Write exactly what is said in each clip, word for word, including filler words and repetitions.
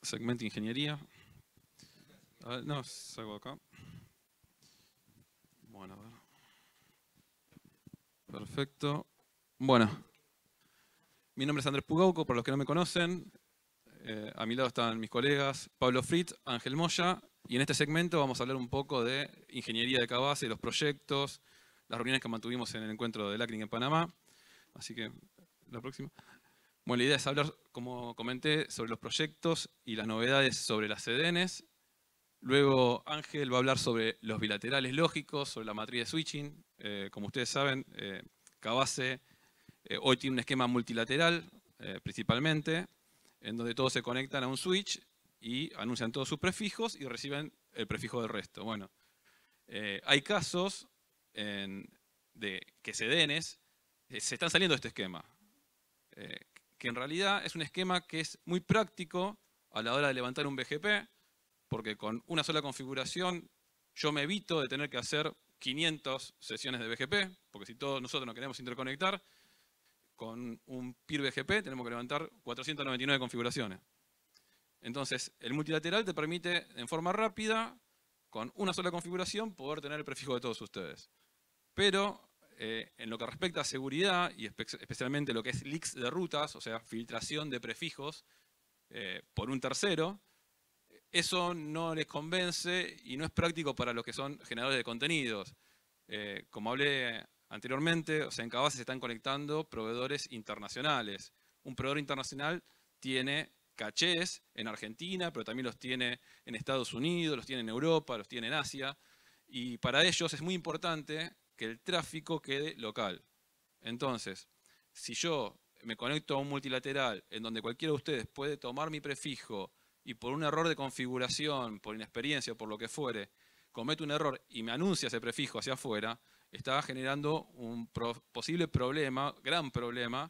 segmento ingeniería. A ver, no, salgo acá. Bueno, a ver. Perfecto. Bueno, mi nombre es Andrés Pugauco, por los que no me conocen. Eh, a mi lado están mis colegas Pablo Fritz, Ángel Moya, y en este segmento vamos a hablar un poco de ingeniería de K-Base, los proyectos, las reuniones que mantuvimos en el encuentro del A C N I C en Panamá. Así que, la próxima. Bueno, la idea es hablar, como comenté, sobre los proyectos y las novedades sobre las C D Ns. Luego Ángel va a hablar sobre los bilaterales lógicos, sobre la matriz de switching. Eh, como ustedes saben, eh, K-Base eh, hoy tiene un esquema multilateral, eh, principalmente, en donde todos se conectan a un switch y anuncian todos sus prefijos y reciben el prefijo del resto. Bueno, eh, hay casos en, de que C D Ns eh, se están saliendo de este esquema, eh, que en realidad es un esquema que es muy práctico a la hora de levantar un B G P, porque con una sola configuración yo me evito de tener que hacer quinientas sesiones de B G P, porque si todos nosotros nos queremos interconectar, con un peer B G P tenemos que levantar cuatrocientas noventa y nueve configuraciones. Entonces, el multilateral te permite, en forma rápida, con una sola configuración, poder tener el prefijo de todos ustedes. Pero, eh, en lo que respecta a seguridad, y espe especialmente lo que es leaks de rutas, o sea, filtración de prefijos eh, por un tercero, eso no les convence y no es práctico para los que son generadores de contenidos. Eh, como hablé anteriormente, o sea, en K-Base se están conectando proveedores internacionales. Un proveedor internacional tiene cachés en Argentina, pero también los tiene en Estados Unidos, los tiene en Europa, los tiene en Asia. Y para ellos es muy importante que el tráfico quede local. Entonces, si yo me conecto a un multilateral en donde cualquiera de ustedes puede tomar mi prefijo y por un error de configuración, por inexperiencia, por lo que fuere, comete un error y me anuncia ese prefijo hacia afuera, está generando un pro posible problema, gran problema,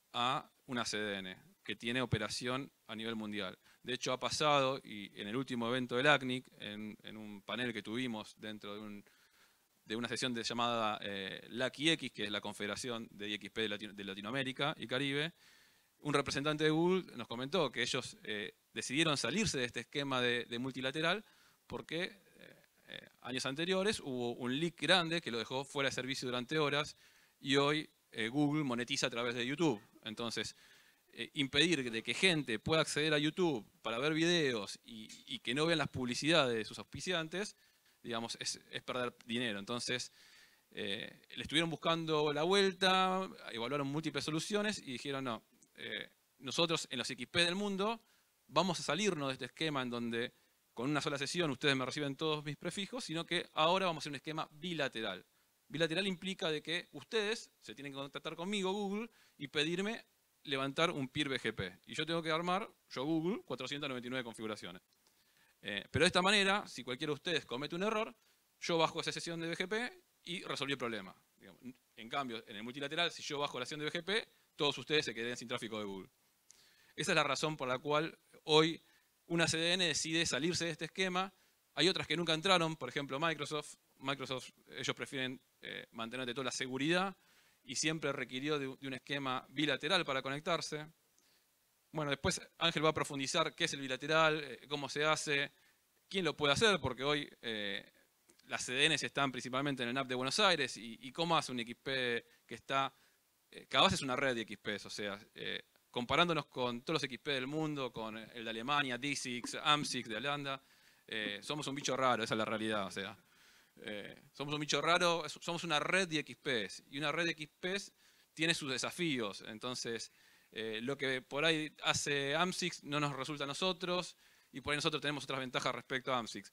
a una C D N que tiene operación a nivel mundial. De hecho, ha pasado, y en el último evento del A C N I C, en, en un panel que tuvimos dentro de, un, de una sesión de, llamada eh, L A C I X, que es la Confederación de I X P de, Latino, de Latinoamérica y Caribe, un representante de Google nos comentó que ellos eh, decidieron salirse de este esquema de, de multilateral porque eh, años anteriores hubo un leak grande que lo dejó fuera de servicio durante horas y hoy eh, Google monetiza a través de YouTube. Entonces, eh, impedir de que gente pueda acceder a YouTube para ver videos y, y que no vean las publicidades de sus auspiciantes, digamos, es, es perder dinero. Entonces, eh, le estuvieron buscando la vuelta, evaluaron múltiples soluciones y dijeron, no, Eh, nosotros en los X P del mundo vamos a salirnos de este esquema en donde con una sola sesión ustedes me reciben todos mis prefijos, sino que ahora vamos a hacer un esquema bilateral. Bilateral implica de que ustedes se tienen que contactar conmigo, Google, y pedirme levantar un peer B G P. Y yo tengo que armar, yo Google, cuatrocientas noventa y nueve configuraciones. Eh, pero de esta manera, si cualquiera de ustedes comete un error, yo bajo esa sesión de B G P y resolví el problema. Digamos. En cambio, en el multilateral, si yo bajo la sesión de B G P, todos ustedes se queden sin tráfico de Google. Esa es la razón por la cual hoy una C D N decide salirse de este esquema. Hay otras que nunca entraron, por ejemplo Microsoft. Microsoft, ellos prefieren eh, mantener de toda la seguridad y siempre requirió de, de un esquema bilateral para conectarse. Bueno, después Ángel va a profundizar qué es el bilateral, eh, cómo se hace, quién lo puede hacer, porque hoy eh, las C D Ns están principalmente en el N A P de Buenos Aires y, y cómo hace un X P que está... K-Base es una red de X Ps, o sea, eh, comparándonos con todos los X P del mundo, con el de Alemania, D seis, A M seis de Holanda, eh, somos un bicho raro, esa es la realidad, o sea, eh, somos un bicho raro, somos una red de X Ps, y una red de X Ps tiene sus desafíos, entonces, eh, lo que por ahí hace A M seis no nos resulta a nosotros, y por ahí nosotros tenemos otras ventajas respecto a A M seis,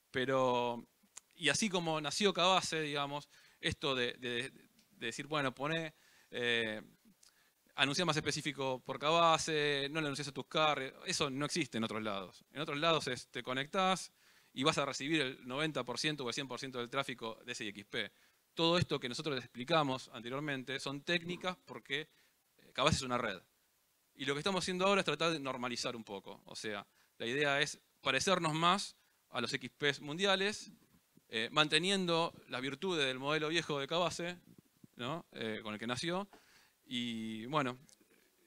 pero, y así como nació K-Base, digamos, esto de, de, de decir, bueno, pone... Eh, anunciar más específico por K-Base, no le anuncias a tus carriers, eso no existe en otros lados. En otros lados es, te conectás y vas a recibir el noventa por ciento o el cien por ciento del tráfico de ese I X P. Todo esto que nosotros les explicamos anteriormente son técnicas porque K-Base es una red. Y lo que estamos haciendo ahora es tratar de normalizar un poco. O sea, la idea es parecernos más a los X Ps mundiales, eh, manteniendo las virtudes del modelo viejo de K-Base, ¿no? eh, con el que nació, y bueno,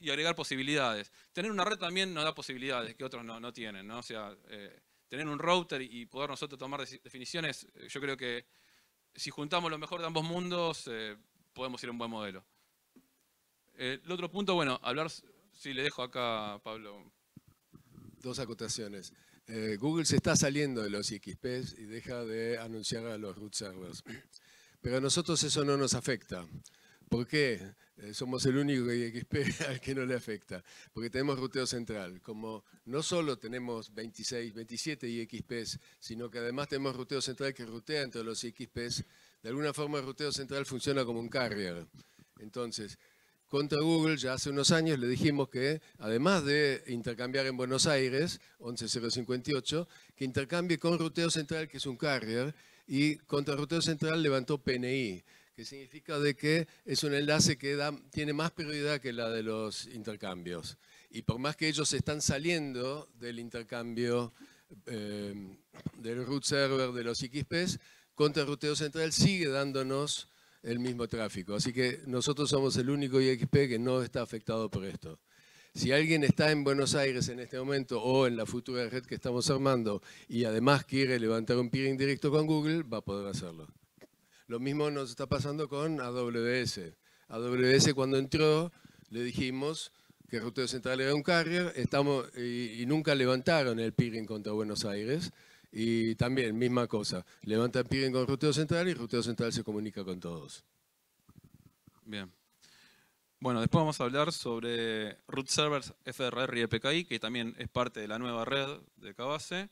y agregar posibilidades. Tener una red también nos da posibilidades que otros no, no tienen, ¿no? O sea, eh, tener un router y poder nosotros tomar definiciones, yo creo que si juntamos lo mejor de ambos mundos, eh, podemos ir a un buen modelo. Eh, el otro punto, bueno, hablar, si le dejo acá a Pablo. Dos acotaciones. Eh, Google se está saliendo de los I X Ps y deja de anunciar a los root servers. Pero a nosotros eso no nos afecta. ¿Por qué? Eh, somos el único I X P al que no le afecta. Porque tenemos ruteo central. Como no solo tenemos veintiséis, veintisiete I X Ps, sino que además tenemos ruteo central que rutea entre los I X Ps, de alguna forma el ruteo central funciona como un carrier. Entonces, contra Google ya hace unos años le dijimos que, además de intercambiar en Buenos Aires, once cero cincuenta y ocho, que intercambie con ruteo central, que es un carrier, y contra ruteo central levantó P N I, que significa de que es un enlace que da, tiene más prioridad que la de los intercambios. Y por más que ellos están saliendo del intercambio eh, del root server de los I X Ps, contra ruteo central sigue dándonos el mismo tráfico. Así que nosotros somos el único I X P que no está afectado por esto. Si alguien está en Buenos Aires en este momento o en la futura red que estamos armando y además quiere levantar un peering directo con Google, va a poder hacerlo. Lo mismo nos está pasando con A W S. A W S cuando entró le dijimos que el ruteo central era un carrier estamos, y, y nunca levantaron el peering contra Buenos Aires. Y también, misma cosa, levantan peering con ruteo central y ruteo central se comunica con todos. Bien. Bueno, después vamos a hablar sobre root servers F R R y E P K I, que también es parte de la nueva red de Cabase.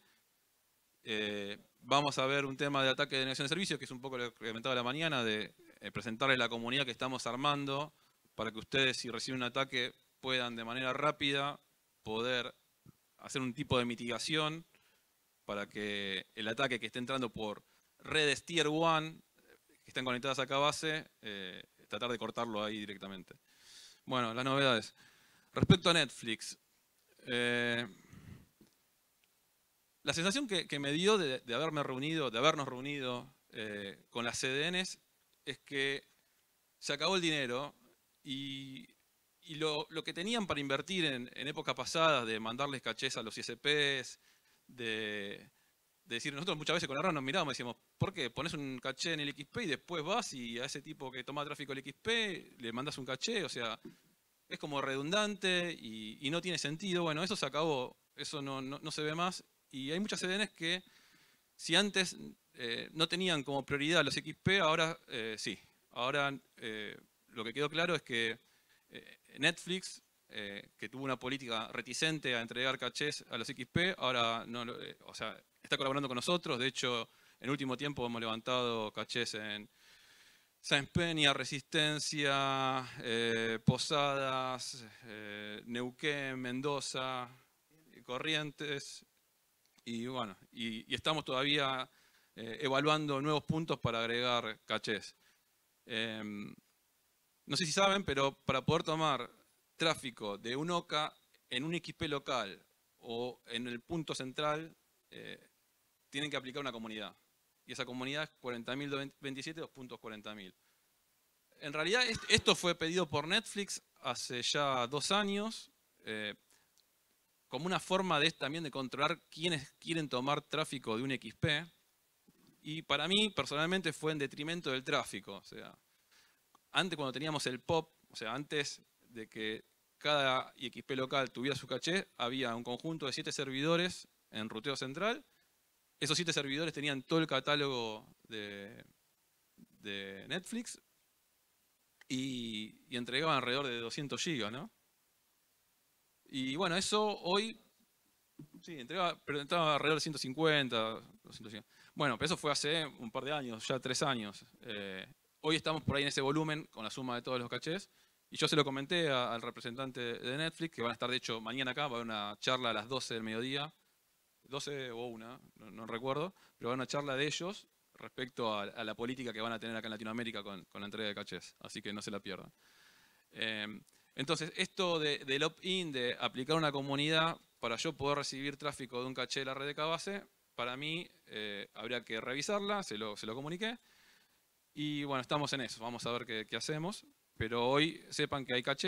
Eh, vamos a ver un tema de ataque de negación de servicio, que es un poco lo que comentaba la mañana, de eh, presentarle a la comunidad que estamos armando, para que ustedes, si reciben un ataque, puedan de manera rápida poder hacer un tipo de mitigación para que el ataque que esté entrando por redes Tier uno, que están conectadas a Cabase, eh, tratar de cortarlo ahí directamente. Bueno, las novedades. Respecto a Netflix, eh, la sensación que, que me dio de, de haberme reunido, de habernos reunido eh, con las C D Ns, es que se acabó el dinero y, y lo, lo que tenían para invertir en, en épocas pasadas, de mandarles cachés a los I S Ps, de, de decir, nosotros muchas veces con Erran nos mirábamos y decíamos, ¿por qué? Pones un caché en el X P y después vas y a ese tipo que toma tráfico del X P le mandas un caché, o sea, es como redundante y, y no tiene sentido. Bueno, eso se acabó, eso no, no, no se ve más. Y hay muchas C D Ns que, si antes eh, no tenían como prioridad los X P, ahora eh, sí. Ahora eh, lo que quedó claro es que eh, Netflix, eh, que tuvo una política reticente a entregar cachés a los X P, ahora no, eh, o sea, está colaborando con nosotros. De hecho, en último tiempo hemos levantado cachés en Sáenz Peña, Resistencia, eh, Posadas, eh, Neuquén, Mendoza, Corrientes. Y bueno, y, y estamos todavía eh, evaluando nuevos puntos para agregar cachés. Eh, no sé si saben, pero para poder tomar tráfico de un O C A en un X P local o en el punto central, eh, tienen que aplicar una comunidad. Y esa comunidad es cuarenta mil veintisiete, dos puntos cuarenta mil. En realidad esto fue pedido por Netflix hace ya dos años, eh, como una forma de, también de controlar quiénes quieren tomar tráfico de un X P. Y para mí, personalmente, fue en detrimento del tráfico. O sea, antes cuando teníamos el P O P, o sea, antes de que cada I X P local tuviera su caché, había un conjunto de siete servidores en ruteo central. Esos siete servidores tenían todo el catálogo de, de Netflix y, y entregaban alrededor de doscientos gigas, ¿no? Y bueno, eso hoy, sí, entregaba, pero entraba alrededor de ciento cincuenta, doscientos cincuenta. Bueno, pero eso fue hace un par de años, ya tres años. Eh, hoy estamos por ahí en ese volumen con la suma de todos los cachés. Y yo se lo comenté a, al representante de Netflix, que van a estar de hecho mañana acá, va a haber una charla a las doce del mediodía. doce o una, no, no recuerdo, pero va a haber una charla de ellos respecto a, a la política que van a tener acá en Latinoamérica con, con la entrega de cachés. Así que no se la pierdan. Eh, Entonces, esto de, del opt-in, de aplicar una comunidad para yo poder recibir tráfico de un caché de la red de Cabase, para mí eh, habría que revisarla, se lo, se lo comuniqué. Y bueno, estamos en eso, vamos a ver qué, qué hacemos. Pero hoy sepan que hay cachés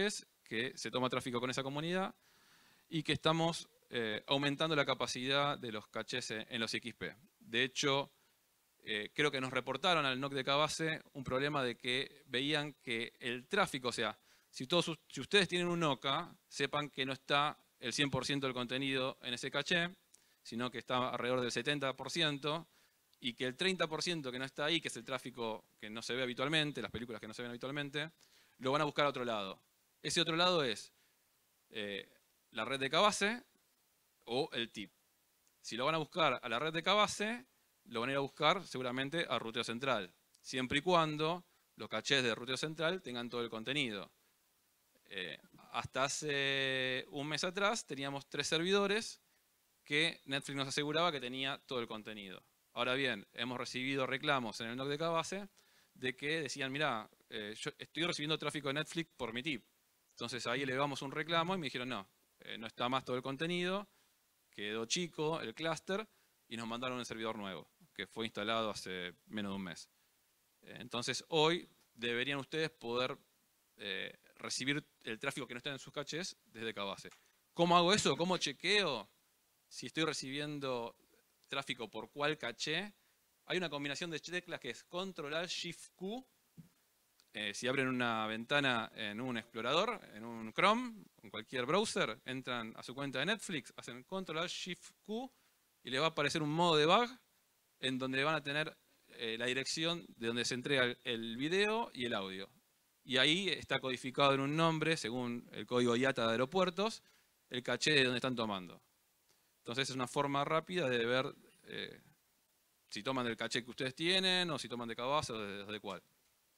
que se toma tráfico con esa comunidad y que estamos eh, aumentando la capacidad de los cachés en los X P. De hecho, eh, creo que nos reportaron al N O C de Cabase un problema de que veían que el tráfico, o sea, si, todos, si ustedes tienen un Oca, sepan que no está el cien por ciento del contenido en ese caché, sino que está alrededor del setenta por ciento, y que el treinta por ciento que no está ahí, que es el tráfico que no se ve habitualmente, las películas que no se ven habitualmente, lo van a buscar a otro lado. Ese otro lado es eh, la red de Cabase o el tip. Si lo van a buscar a la red de Cabase, lo van a ir a buscar seguramente a ruteo central, siempre y cuando los cachés de ruteo central tengan todo el contenido. Eh, hasta hace un mes atrás teníamos tres servidores que Netflix nos aseguraba que tenía todo el contenido. Ahora bien, hemos recibido reclamos en el N O C de Cabase de que decían, mirá, eh, yo estoy recibiendo tráfico de Netflix por mi tip. Entonces ahí elevamos un reclamo y me dijeron, no, eh, no está más todo el contenido, quedó chico el clúster y nos mandaron un servidor nuevo, que fue instalado hace menos de un mes. Eh, entonces hoy deberían ustedes poder eh, recibir el tráfico que no está en sus caches desde Cabase. ¿Cómo hago eso? ¿Cómo chequeo si estoy recibiendo tráfico por cuál caché? Hay una combinación de teclas que es control alt shift Q. Eh, si abren una ventana en un explorador, en un Chrome, en cualquier browser, entran a su cuenta de Netflix, hacen control alt shift Q y les va a aparecer un modo debug en donde van a tener eh, la dirección de donde se entrega el, el video y el audio. Y ahí está codificado en un nombre, según el código I A T A de aeropuertos, el caché de donde están tomando. Entonces es una forma rápida de ver eh, si toman del caché que ustedes tienen o si toman de Cabase o de, de cuál.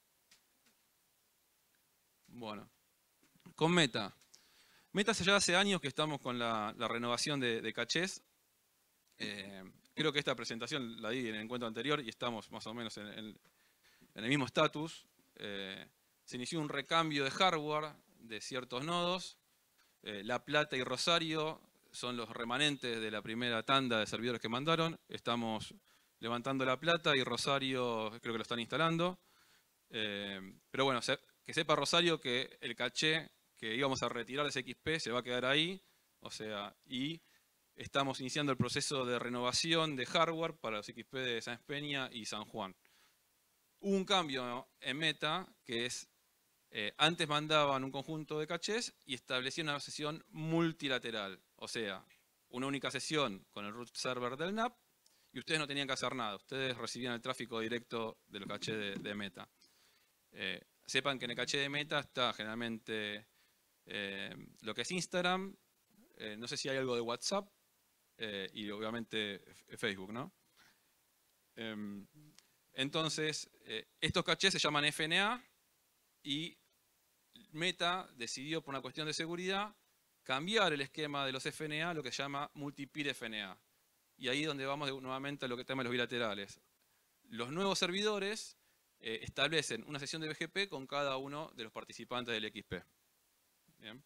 Bueno, con Meta. Meta ya hace años que estamos con la, la renovación de, de cachés. Eh, creo que esta presentación la di en el encuentro anterior y estamos más o menos en, en, en el mismo estatus. Eh, se inició un recambio de hardware de ciertos nodos. Eh, La Plata y Rosario son los remanentes de la primera tanda de servidores que mandaron. Estamos levantando La Plata y Rosario creo que lo están instalando. Eh, pero bueno, se, que sepa Rosario que el caché que íbamos a retirar de ese X P se va a quedar ahí. O sea, y estamos iniciando el proceso de renovación de hardware para los X P de Sáenz Peña y San Juan. Hubo un cambio en Meta que es, eh, antes mandaban un conjunto de cachés y establecían una sesión multilateral. O sea, una única sesión con el root server del N A P y ustedes no tenían que hacer nada. Ustedes recibían el tráfico directo de los cachés de, de Meta. Eh, sepan que en el caché de Meta está generalmente eh, lo que es Instagram, eh, no sé si hay algo de WhatsApp eh, y obviamente Facebook, ¿no? Eh, entonces, eh, estos cachés se llaman F N A y Meta decidió por una cuestión de seguridad cambiar el esquema de los F N A a lo que se llama multi-peer F N A. Y ahí es donde vamos nuevamente a lo que tema de los bilaterales. Los nuevos servidores Eh, establecen una sesión de B G P con cada uno de los participantes del X P. Bien.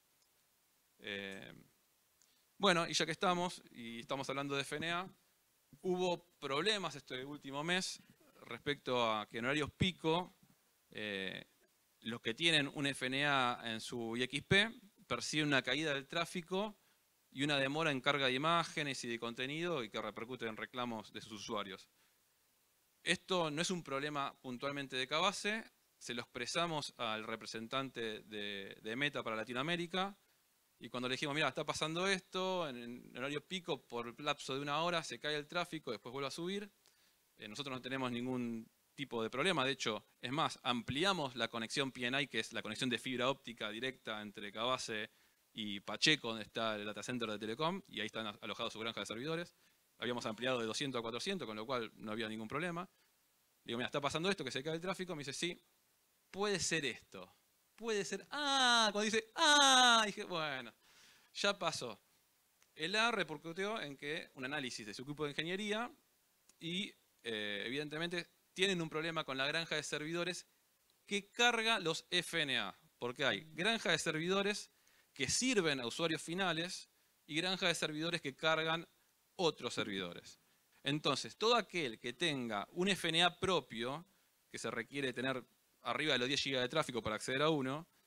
Eh, bueno, y ya que estamos, y estamos hablando de F N A, hubo problemas este último mes respecto a que en horarios pico, eh, los que tienen un F N A en su I X P perciben una caída del tráfico y una demora en carga de imágenes y de contenido y que repercute en reclamos de sus usuarios. Esto no es un problema puntualmente de Cabase, se lo expresamos al representante de, de Meta para Latinoamérica y cuando le dijimos, mira, está pasando esto, en, en horario pico por lapso de una hora se cae el tráfico, después vuelve a subir, eh, nosotros no tenemos ningún tipo de problema, de hecho, es más, ampliamos la conexión P N I, que es la conexión de fibra óptica directa entre Cabase y Pacheco, donde está el data center de Telecom, y ahí están alojados su granja de servidores. Habíamos ampliado de doscientos a cuatrocientos, con lo cual no había ningún problema. Le digo, mira, está pasando esto, que se cae el tráfico. Me dice, sí, puede ser esto. Puede ser, ah, cuando dice, ah, dije, bueno, ya pasó. El A repercutió en que un análisis de su equipo de ingeniería y eh, evidentemente tienen un problema con la granja de servidores que carga los F N A. Porque hay granja de servidores que sirven a usuarios finales y granja de servidores que cargan otros servidores. Entonces, todo aquel que tenga un F N A propio, que se requiere tener arriba de los diez gigas de tráfico para acceder a uno,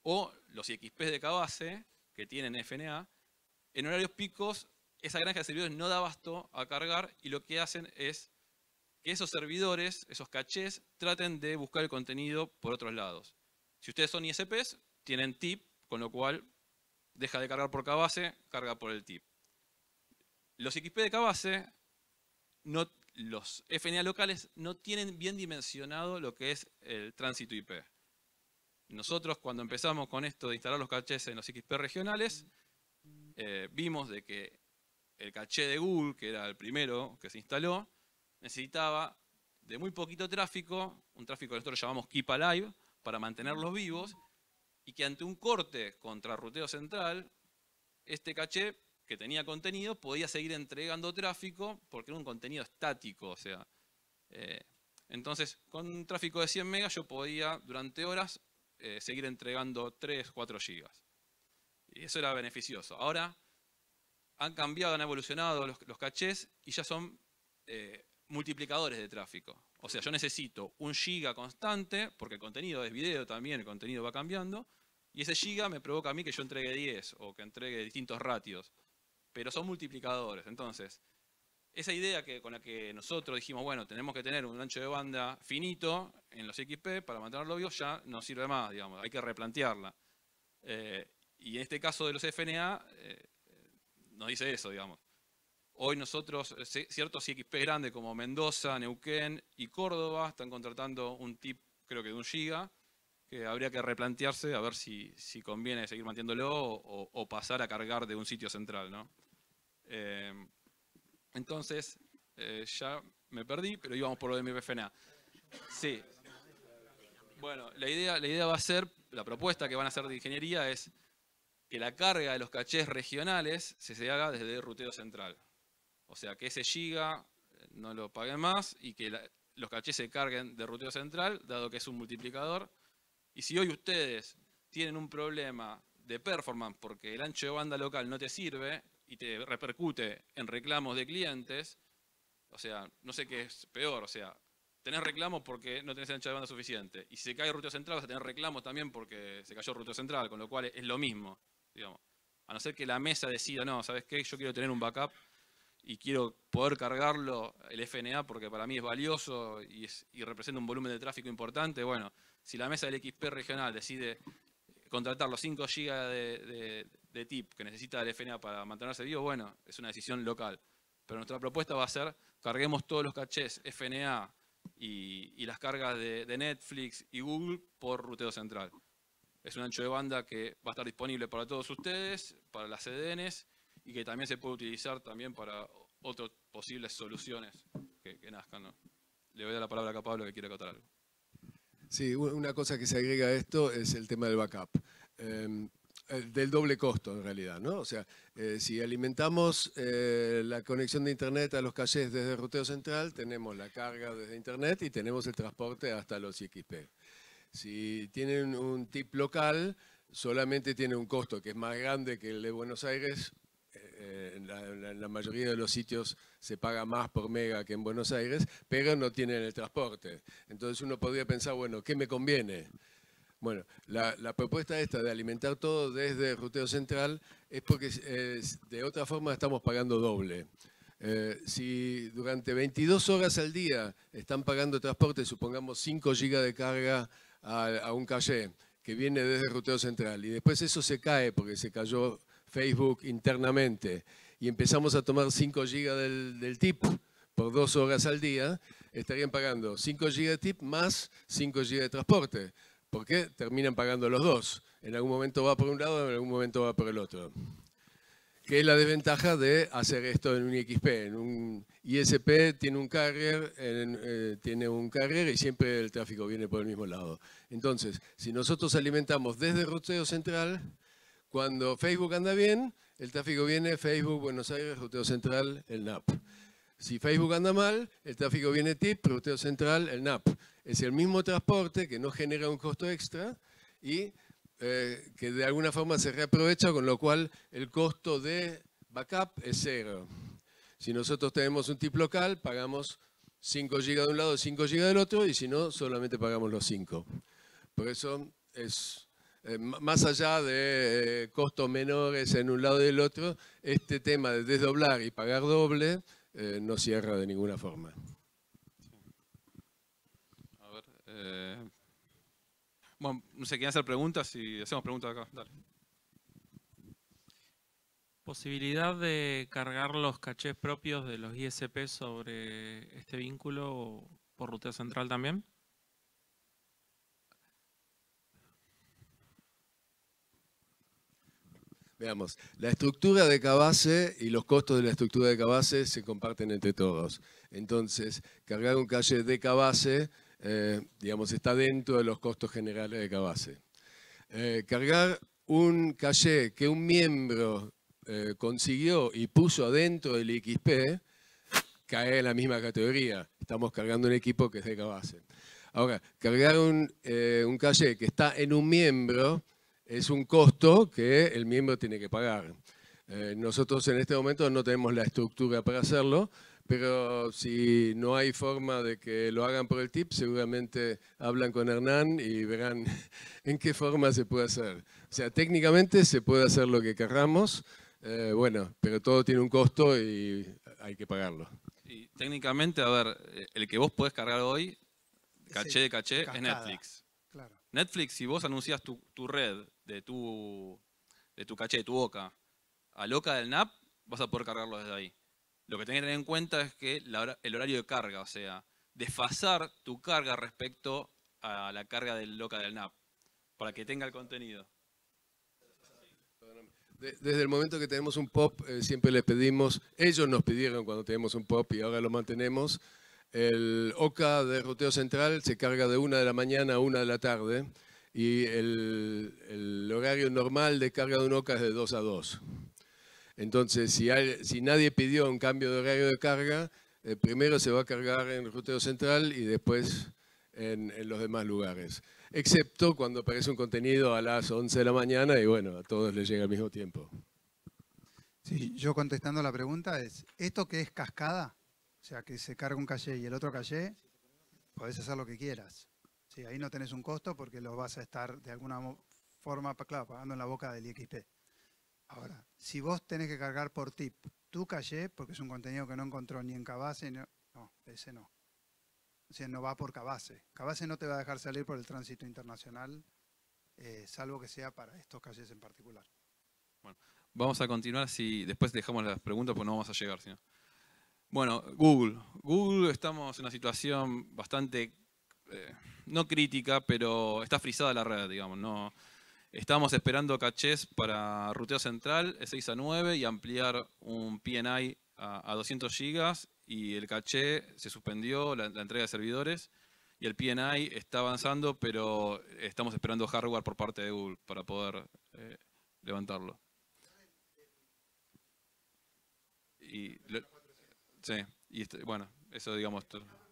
O los I X P de Cabase, que tienen F N A, en horarios picos, esa granja de servidores no da abasto a cargar y lo que hacen es que esos servidores, esos cachés, traten de buscar el contenido por otros lados. Si ustedes son I S Ps, tienen tip, con lo cual deja de cargar por Cabase, carga por el tip. Los I X P de Cabase, no, los F N A locales, no tienen bien dimensionado lo que es el tránsito I P. Nosotros, cuando empezamos con esto de instalar los cachés en los I X P regionales, eh, vimos de que el caché de Google, que era el primero que se instaló, necesitaba de muy poquito tráfico, un tráfico que nosotros llamamos Keep Alive, para mantenerlos vivos, y que ante un corte contra ruteo central, este caché que tenía contenido podía seguir entregando tráfico porque era un contenido estático. O sea, eh, entonces, con un tráfico de cien megas yo podía durante horas eh, seguir entregando tres, cuatro gigas. Y eso era beneficioso. Ahora han cambiado, han evolucionado los, los cachés y ya son eh, multiplicadores de tráfico. O sea, yo necesito un giga constante, porque el contenido es video también, el contenido va cambiando, y ese giga me provoca a mí que yo entregue diez o que entregue distintos ratios. Pero son multiplicadores. Entonces, esa idea que, con la que nosotros dijimos, bueno, tenemos que tener un ancho de banda finito en los X P para mantenerlo vivo, ya no sirve más, digamos, hay que replantearla. Eh, y en este caso de los F N A, eh, nos dice eso, digamos. Hoy nosotros, ciertos I X P grandes como Mendoza, Neuquén y Córdoba están contratando un tip, creo que de un giga, que habría que replantearse a ver si, si conviene seguir manteniéndolo o, o pasar a cargar de un sitio central, ¿no? Eh, entonces, eh, ya me perdí, pero íbamos por lo de mi F N A. Sí. Bueno, la idea, la idea va a ser, la propuesta que van a hacer de ingeniería es que la carga de los cachés regionales se, se haga desde el ruteo central. O sea, que ese giga no lo paguen más y que la, los cachés se carguen de ruteo central, dado que es un multiplicador. Y si hoy ustedes tienen un problema de performance porque el ancho de banda local no te sirve y te repercute en reclamos de clientes, o sea, no sé qué es peor, o sea, tenés reclamos porque no tenés el ancho de banda suficiente. Y si se cae el ruteo central vas a tener reclamos también porque se cayó el ruteo central, con lo cual es lo mismo, digamos. A no ser que la mesa decida, no, ¿sabes qué? Yo quiero tener un backup y quiero poder cargarlo, el F N A, porque para mí es valioso y, es, y representa un volumen de tráfico importante. Bueno, si la mesa del X P regional decide contratar los cinco gigas de, de, de tip que necesita el F N A para mantenerse vivo, bueno, es una decisión local. Pero nuestra propuesta va a ser, carguemos todos los cachés F N A y, y las cargas de, de Netflix y Google por ruteo central. Es un ancho de banda que va a estar disponible para todos ustedes, para las C D Ns, y que también se puede utilizar también para otras posibles soluciones que, que nazcan, ¿no? Le voy a dar la palabra acá a Pablo que quiere acotar algo. Sí, una cosa que se agrega a esto es el tema del backup. Eh, del doble costo en realidad, ¿no? O sea, eh, si alimentamos eh, la conexión de internet a los cachés desde el ruteo central, tenemos la carga desde internet y tenemos el transporte hasta los I X P. Si tienen un tip local, solamente tiene un costo que es más grande que el de Buenos Aires. Eh, en, la, en la mayoría de los sitios se paga más por mega que en Buenos Aires, pero no tienen el transporte. Entonces uno podría pensar, bueno, ¿qué me conviene? Bueno, la, la propuesta esta de alimentar todo desde el ruteo central es porque eh, de otra forma estamos pagando doble. Eh, si durante veintidós horas al día están pagando transporte, supongamos cinco gigas de carga a, a un caché que viene desde el ruteo central y después eso se cae porque se cayó Facebook internamente y empezamos a tomar cinco gigas del, del tip por dos horas al día, estarían pagando cinco gigas de tip más cinco gigas de transporte, porque terminan pagando los dos. En algún momento va por un lado, en algún momento va por el otro. Que es la desventaja de hacer esto en un I X P. En un I S P tiene un carrier, en, eh, tiene un carrier y siempre el tráfico viene por el mismo lado. Entonces, si nosotros alimentamos desde el ruteo central, cuando Facebook anda bien, el tráfico viene Facebook, Buenos Aires, ruteo central, el N A P. Si Facebook anda mal, el tráfico viene tip, ruteo central, el N A P. Es el mismo transporte que no genera un costo extra y eh, que de alguna forma se reaprovecha, con lo cual el costo de backup es cero. Si nosotros tenemos un tip local, pagamos cinco gigas de un lado, cinco gigas del otro, y si no, solamente pagamos los cinco. Por eso es... eh, más allá de eh, costos menores en un lado y del otro, este tema de desdoblar y pagar doble eh, no cierra de ninguna forma. A ver, eh, bueno, no sé, ¿quieren hacer preguntas? Si hacemos preguntas acá, dale. ¿Posibilidad de cargar los cachés propios de los I S P sobre este vínculo por ruteo central también? Veamos, la estructura de K-base y los costos de la estructura de K-base se comparten entre todos. Entonces, cargar un caché de K-base, eh, digamos, está dentro de los costos generales de K-base. Eh, cargar un caché que un miembro eh, consiguió y puso adentro del X P, cae en la misma categoría. Estamos cargando un equipo que es de K-base. Ahora, cargar un, eh, un caché que está en un miembro es un costo que el miembro tiene que pagar. Eh, nosotros en este momento no tenemos la estructura para hacerlo, pero si no hay forma de que lo hagan por el tip, seguramente hablan con Hernán y verán en qué forma se puede hacer. O sea, técnicamente se puede hacer lo que querramos, eh, bueno, pero todo tiene un costo y hay que pagarlo. Y técnicamente, a ver, el que vos podés cargar hoy, caché de caché, cascada. es Netflix. Claro. Netflix, si vos anunciás tu, tu red de tu, de tu caché, de tu Oca, al Oca del N A P, vas a poder cargarlo desde ahí. Lo que tenés que tener en cuenta es que la hora, el horario de carga, o sea, desfasar tu carga respecto a la carga del Oca del N A P, para que tenga el contenido. Desde el momento que tenemos un pop, eh, siempre les pedimos, ellos nos pidieron cuando tenemos un pop y ahora lo mantenemos, el Oca de ruteo central se carga de una de la mañana a una de la tarde y el, el horario normal de carga de un Oca es de dos a dos. Entonces, si, hay, si nadie pidió un cambio de horario de carga, eh, primero se va a cargar en el ruteo central y después en, en los demás lugares. Excepto cuando aparece un contenido a las once de la mañana y bueno, a todos les llega al mismo tiempo. Sí, yo contestando la pregunta es, ¿esto que es cascada? O sea, que se carga un caché y el otro caché, podés hacer lo que quieras. Sí, ahí no tenés un costo porque lo vas a estar de alguna forma, claro, pagando en la boca del I X P. Ahora, si vos tenés que cargar por tip tu caché, porque es un contenido que no encontró ni en K-base, no, no, ese no. O sea, no va por K-base. K-base no te va a dejar salir por el tránsito internacional, eh, salvo que sea para estos cachés en particular. Bueno, vamos a continuar, si después dejamos las preguntas, pues no vamos a llegar. ¿Sí? Bueno, Google. Google estamos en una situación bastante, eh, no crítica, pero está frisada la red, digamos. No, estamos esperando cachés para ruteo central, seis a nueve, y ampliar un P N I a, a doscientos gigas, y el caché se suspendió, la, la entrega de servidores, y el P N I está avanzando, pero estamos esperando hardware por parte de Google para poder eh, levantarlo. Y, lo, sí, y este, bueno, eso digamos.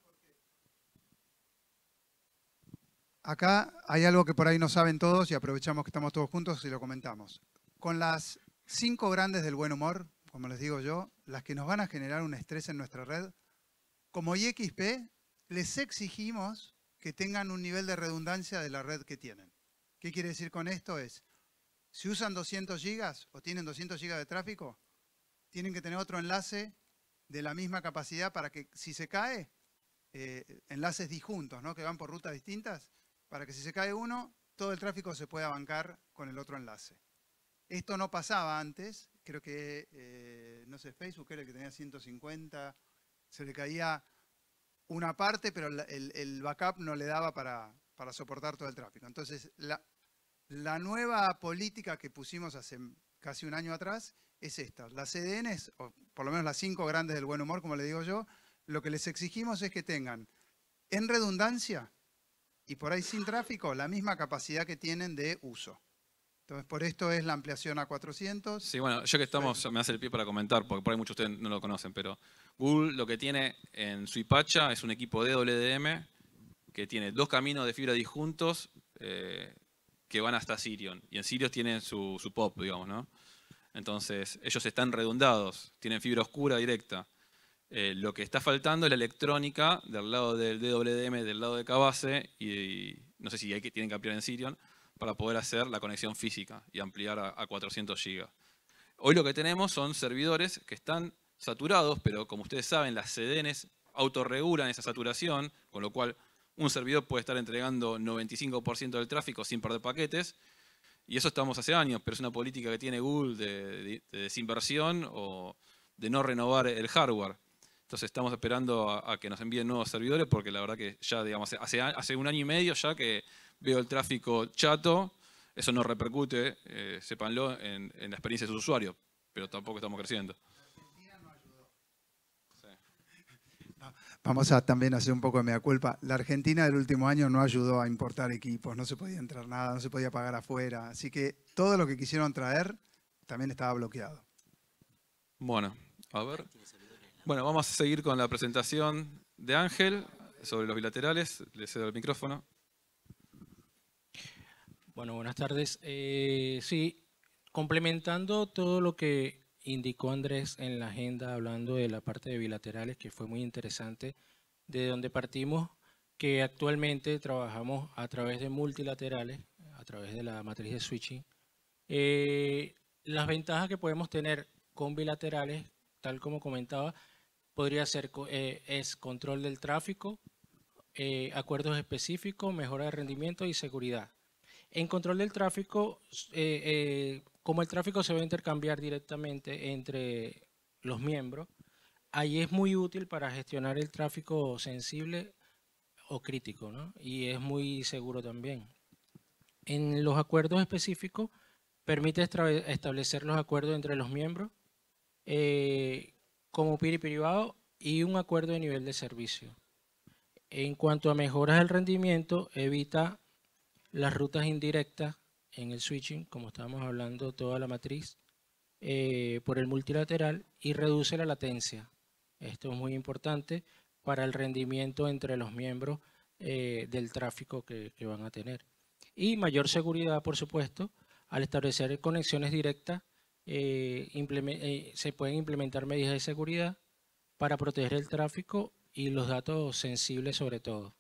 Acá hay algo que por ahí no saben todos y aprovechamos que estamos todos juntos y lo comentamos. Con las cinco grandes del buen humor, como les digo yo, las que nos van a generar un estrés en nuestra red, como I X P les exigimos que tengan un nivel de redundancia de la red que tienen. ¿Qué quiere decir con esto? Es, si usan doscientos gigas o tienen doscientos gigas de tráfico, tienen que tener otro enlace de la misma capacidad para que si se cae, eh, enlaces disjuntos, ¿no? Que van por rutas distintas, para que si se cae uno, todo el tráfico se pueda bancar con el otro enlace. Esto no pasaba antes, creo que, eh, no sé, Facebook era el que tenía ciento cincuenta, se le caía una parte, pero la, el, el backup no le daba para, para soportar todo el tráfico. Entonces, la, la nueva política que pusimos hace casi un año atrás es esta. Las C D Ns, o por lo menos las cinco grandes del buen humor, como le digo yo, lo que les exigimos es que tengan en redundancia y por ahí sin tráfico la misma capacidad que tienen de uso. Entonces, por esto es la ampliación a cuatrocientos. Sí, bueno, ya que estamos, me hace el pie para comentar, porque por ahí muchos de ustedes no lo conocen, pero Google lo que tiene en su Ipacha es un equipo de D W D M que tiene dos caminos de fibra disjuntos eh, que van hasta Sirion. Y en Sirion tienen su, su P O P, digamos, ¿no? Entonces, ellos están redundados, tienen fibra oscura directa. Eh, lo que está faltando es la electrónica del lado del D W D M, del lado de K-base, y, y no sé si hay que, tienen que ampliar en Sirion, para poder hacer la conexión física y ampliar a, a cuatrocientos gigas. Hoy lo que tenemos son servidores que están saturados, pero como ustedes saben, las C D Ns autorregulan esa saturación, con lo cual un servidor puede estar entregando noventa y cinco por ciento del tráfico sin perder paquetes, y eso estamos hace años, pero es una política que tiene Google de, de, de desinversión o de no renovar el hardware. Entonces estamos esperando a, a que nos envíen nuevos servidores, porque la verdad que ya, digamos, hace, hace un año y medio ya que veo el tráfico chato. Eso no repercute, eh, sépanlo, en, en la experiencia de sus usuarios, pero tampoco estamos creciendo. Vamos a también hacer un poco de mea culpa. La Argentina del último año no ayudó a importar equipos, no se podía entrar nada, no se podía pagar afuera. Así que todo lo que quisieron traer también estaba bloqueado. Bueno, a ver. Bueno, vamos a seguir con la presentación de Ángel sobre los bilaterales. Le cedo el micrófono. Bueno, buenas tardes. Eh, sí, complementando todo lo que indicó Andrés en la agenda, hablando de la parte de bilaterales, que fue muy interesante, de donde partimos, que actualmente trabajamos a través de multilaterales, a través de la matriz de switching. Eh, las ventajas que podemos tener con bilaterales, tal como comentaba, podría ser eh, es control del tráfico, eh, acuerdos específicos, mejora de rendimiento y seguridad. En control del tráfico, eh, eh, como el tráfico se va a intercambiar directamente entre los miembros, ahí es muy útil para gestionar el tráfico sensible o crítico, ¿no? Y es muy seguro también. En los acuerdos específicos, permite establecer los acuerdos entre los miembros eh, como peer privado y un acuerdo de nivel de servicio. En cuanto a mejoras del rendimiento, evita las rutas indirectas en el switching, como estábamos hablando, toda la matriz, eh, por el multilateral, y reduce la latencia. Esto es muy importante para el rendimiento entre los miembros eh, del tráfico que, que van a tener. Y mayor seguridad, por supuesto, al establecer conexiones directas, eh, eh, se pueden implementar medidas de seguridad para proteger el tráfico y los datos sensibles sobre todo.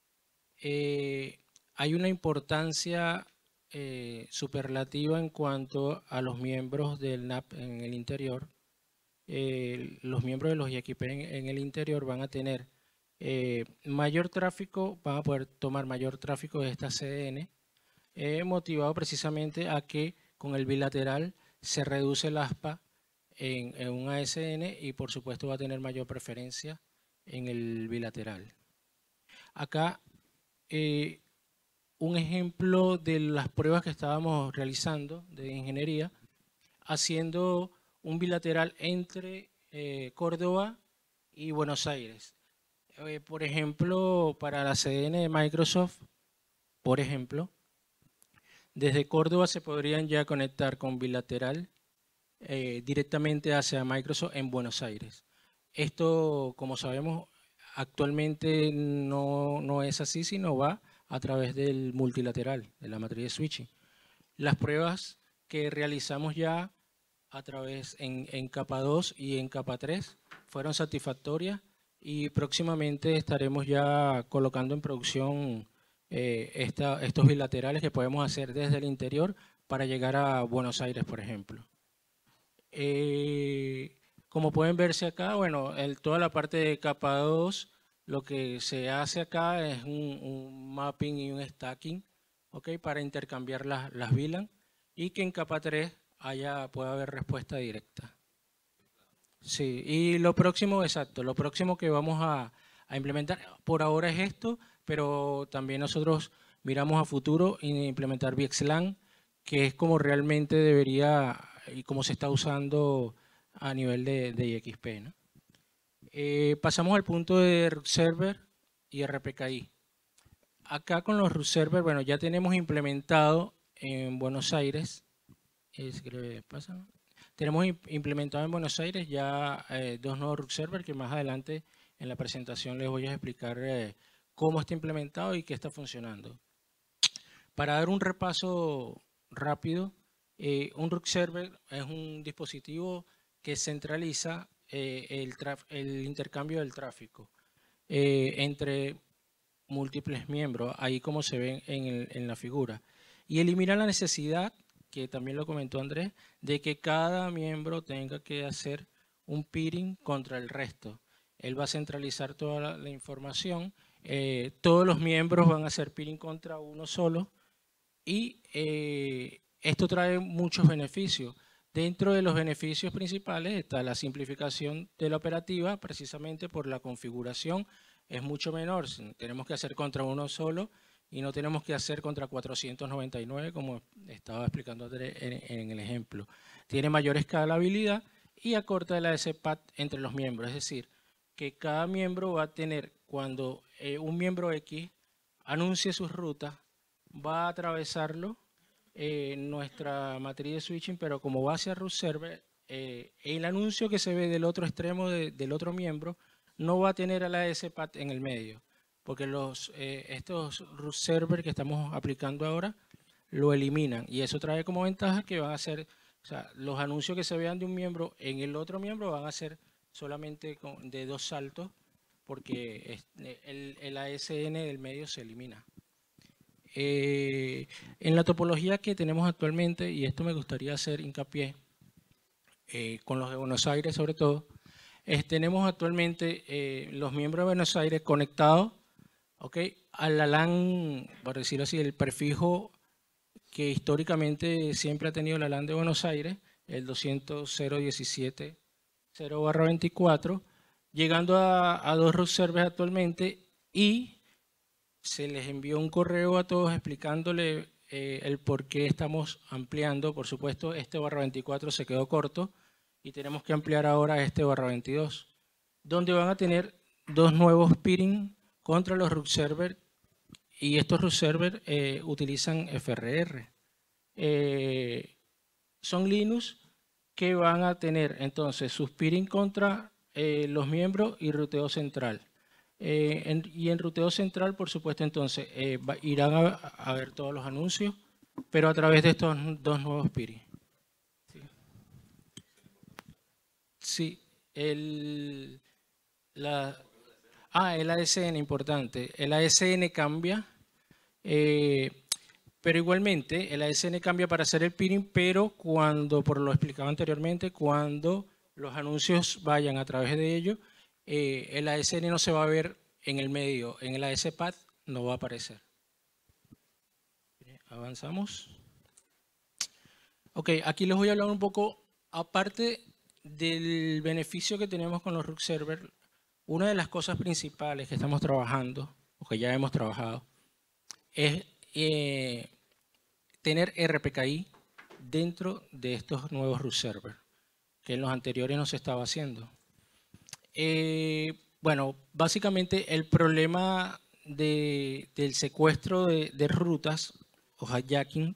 Eh, Hay una importancia eh, superlativa en cuanto a los miembros del N A P en el interior. Eh, los miembros de los I X P en, en el interior van a tener eh, mayor tráfico, van a poder tomar mayor tráfico de esta C D N, eh, motivado precisamente a que con el bilateral se reduce el aspa en, en un A S N y por supuesto va a tener mayor preferencia en el bilateral. Acá eh, un ejemplo de las pruebas que estábamos realizando de ingeniería, haciendo un bilateral entre eh, Córdoba y Buenos Aires. Eh, por ejemplo, para la C D N de Microsoft, por ejemplo, desde Córdoba se podrían ya conectar con bilateral eh, directamente hacia Microsoft en Buenos Aires. Esto, como sabemos, actualmente no, no es así, sino va a través del multilateral, de la matriz de switching. Las pruebas que realizamos ya a través en, en capa dos y en capa tres fueron satisfactorias y próximamente estaremos ya colocando en producción eh, esta, estos bilaterales que podemos hacer desde el interior para llegar a Buenos Aires, por ejemplo. Eh, como pueden verse acá, bueno, el, toda la parte de capa dos, lo que se hace acá es un, un mapping y un stacking, ¿okay? Para intercambiar las, las V LAN y que en capa tres haya, pueda haber respuesta directa. Sí, y lo próximo, exacto, lo próximo que vamos a, a implementar por ahora es esto, pero también nosotros miramos a futuro e implementar V X LAN, que es como realmente debería y como se está usando a nivel de, de I X P, ¿no? Eh, pasamos al punto de root server y R P K I. Acá con los root server, bueno, ya tenemos implementado en Buenos Aires, es, creo que pasa, tenemos implementado en Buenos Aires ya eh, dos nuevos root server que más adelante en la presentación les voy a explicar eh, cómo está implementado y qué está funcionando. Para dar un repaso rápido, eh, un root server es un dispositivo que centraliza eh, el, el intercambio del tráfico eh, entre múltiples miembros, ahí como se ve en, el, en la figura. y elimina la necesidad, que también lo comentó Andrés, de que cada miembro tenga que hacer un peering contra el resto. Él va a centralizar toda la, la información, eh, todos los miembros van a hacer peering contra uno solo y eh, esto trae muchos beneficios. Dentro de los beneficios principales está la simplificación de la operativa, precisamente por la configuración es mucho menor. Tenemos que hacer contra uno solo y no tenemos que hacer contra cuatrocientos noventa y nueve, como estaba explicando Andrés en, en el ejemplo. Tiene mayor escalabilidad y acorta el A S P A T entre los miembros, es decir, que cada miembro va a tener, cuando eh, un miembro X anuncie sus rutas, va a atravesarlo eh, nuestra matriz de switching, pero como va hacia root server, eh, el anuncio que se ve del otro extremo de, del otro miembro no va a tener a la A S P A T en el medio, porque los, eh, estos root server que estamos aplicando ahora lo eliminan y eso trae como ventaja que van a ser, o sea, los anuncios que se vean de un miembro en el otro miembro van a ser solamente de dos saltos, porque el, el A S N del medio se elimina. Eh, en la topología que tenemos actualmente, y esto me gustaría hacer hincapié, eh, con los de Buenos Aires sobre todo, es, tenemos actualmente eh, los miembros de Buenos Aires conectados, ¿okay?, a la LAN, por decirlo así, el prefijo que históricamente siempre ha tenido la LAN de Buenos Aires, el doscientos punto cero diecisiete punto cero barra veinticuatro, llegando a, a dos root servers actualmente, y se les envió un correo a todos explicándole eh, el por qué estamos ampliando. Por supuesto, este barra veinticuatro se quedó corto y tenemos que ampliar ahora este barra veintidós, donde van a tener dos nuevos peering contra los root servers, y estos root servers eh, utilizan F R R. Eh, son Linux que van a tener entonces sus peering contra eh, los miembros y ruteo central. Eh, en, y en ruteo central, por supuesto, entonces eh, va, irán a, a ver todos los anuncios, pero a través de estos dos nuevos peering. Sí, sí el, la, ah, el A S N, importante. El A S N cambia, eh, pero igualmente el A S N cambia para hacer el peering, pero cuando, por lo explicado anteriormente, cuando los anuncios vayan a través de ello, eh, el A S N no se va a ver en el medio, en el A S P A T no va a aparecer. Avanzamos. Ok, aquí les voy a hablar un poco, aparte del beneficio que tenemos con los root servers, una de las cosas principales que estamos trabajando, o que ya hemos trabajado, es eh, tener R P K I dentro de estos nuevos root servers, que en los anteriores no se estaba haciendo. Eh, bueno, básicamente el problema de, del secuestro de, de rutas o hijacking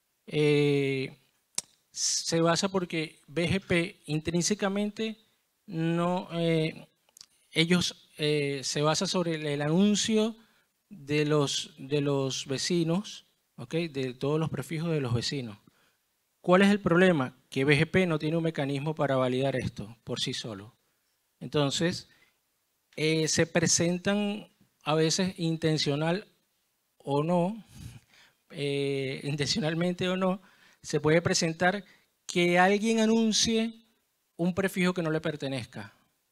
eh, se basa porque B G P intrínsecamente no, eh, ellos eh, se basan sobre el, el anuncio de los, de los vecinos, ¿okay?, de todos los prefijos de los vecinos. ¿Cuál es el problema? Que B G P no tiene un mecanismo para validar esto por sí solo. Entonces, eh, se presentan a veces intencional o no, eh, intencionalmente o no, se puede presentar que alguien anuncie un prefijo que no le pertenezca.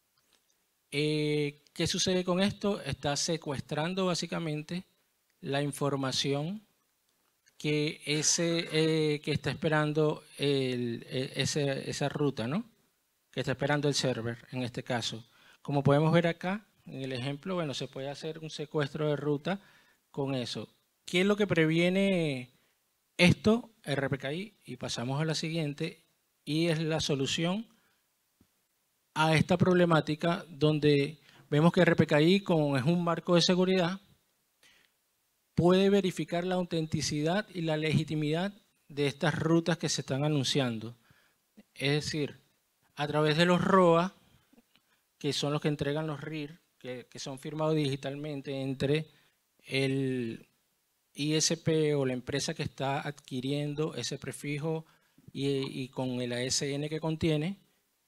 Eh, ¿Qué sucede con esto? Está secuestrando básicamente la información que, ese, eh, que está esperando el, ese, esa ruta, ¿no?, que está esperando el server en este caso. Como podemos ver acá en el ejemplo, bueno, se puede hacer un secuestro de ruta con eso. ¿Qué es lo que previene esto? R P K I, y pasamos a la siguiente, y es la solución a esta problemática donde vemos que R P K I, como es un marco de seguridad, puede verificar la autenticidad y la legitimidad de estas rutas que se están anunciando. Es decir, a través de los R O A, que son los que entregan los R I R, que, que son firmados digitalmente entre el I S P o la empresa que está adquiriendo ese prefijo y, y con el A S N que contiene,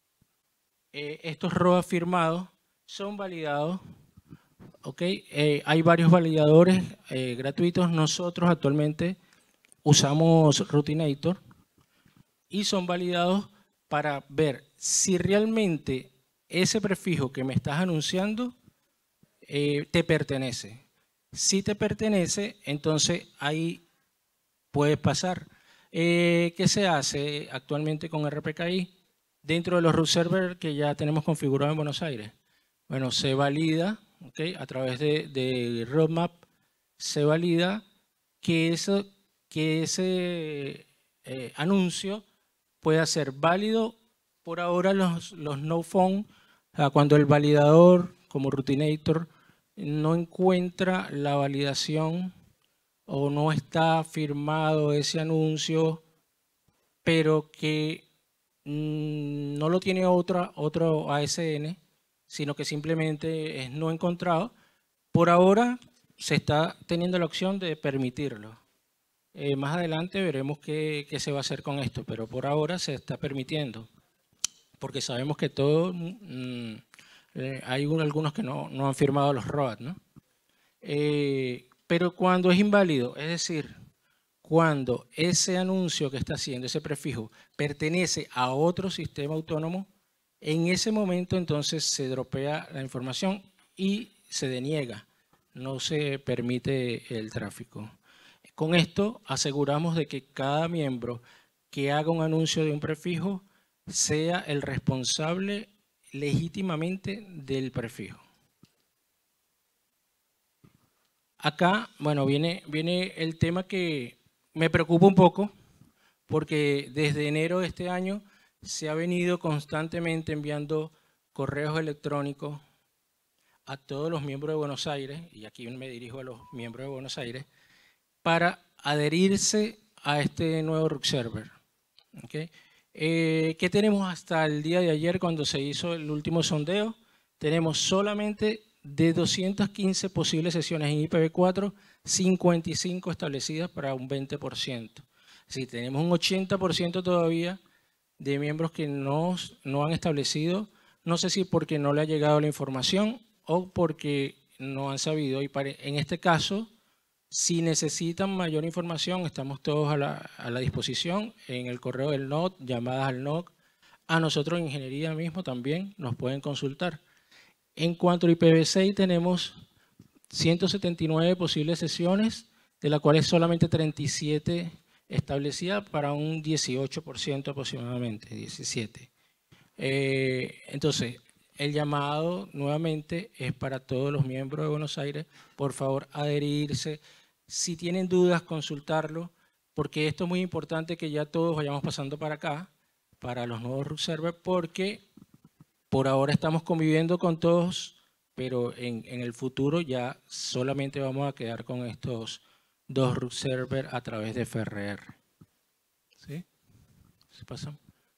eh, estos R O A firmados son validados. Okay. Eh, hay varios validadores eh, gratuitos. Nosotros actualmente usamos Routinator y son validados para ver si realmente ese prefijo que me estás anunciando eh, te pertenece. Si te pertenece, entonces ahí puedes pasar. Eh, ¿Qué se hace actualmente con R P K I? Dentro de los root servers que ya tenemos configurados en Buenos Aires. Bueno, se valida, ¿okay? A través de, de roadmap, se valida que, eso, que ese eh, anuncio pueda ser válido. Por ahora los, los no phone, o sea, cuando el validador como Routinator no encuentra la validación o no está firmado ese anuncio, pero que mmm, no lo tiene otra, otro A S N, sino que simplemente es no encontrado, por ahora se está teniendo la opción de permitirlo. Eh, más adelante veremos qué, qué se va a hacer con esto, pero por ahora se está permitiendo, porque sabemos que todo, mmm, eh, hay un, algunos que no, no han firmado los R O A D, ¿no? Eh, pero cuando es inválido, es decir, cuando ese anuncio que está haciendo, ese prefijo, pertenece a otro sistema autónomo, en ese momento entonces se dropea la información y se deniega, no se permite el tráfico. Con esto aseguramos de que cada miembro que haga un anuncio de un prefijo sea el responsable legítimamente del prefijo. Acá, bueno, viene, viene el tema que me preocupa un poco, porque desde enero de este año se ha venido constantemente enviando correos electrónicos a todos los miembros de Buenos Aires, y aquí me dirijo a los miembros de Buenos Aires, para adherirse a este nuevo root server. ¿Okay? Eh, ¿Qué tenemos hasta el día de ayer cuando se hizo el último sondeo? Tenemos solamente de doscientas quince posibles sesiones en I P v cuatro, cincuenta y cinco establecidas para un veinte por ciento. Si tenemos un ochenta por ciento todavía de miembros que no, no han establecido, no sé si porque no le ha llegado la información o porque no han sabido. Y para, en este caso, si necesitan mayor información, estamos todos a la, a la disposición en el correo del N O C, llamadas al N O C. A nosotros en ingeniería mismo también nos pueden consultar. En cuanto al I P v seis, tenemos ciento setenta y nueve posibles sesiones, de las cuales solamente treinta y siete establecidas para un dieciocho por ciento aproximadamente, diecisiete. Eh, entonces, el llamado nuevamente es para todos los miembros de Buenos Aires, por favor adherirse. Si tienen dudas, consultarlo, porque esto es muy importante que ya todos vayamos pasando para acá, para los nuevos root servers, porque por ahora estamos conviviendo con todos, pero en, en el futuro ya solamente vamos a quedar con estos dos root servers a través de F R R. ¿Sí? ¿Se pasa?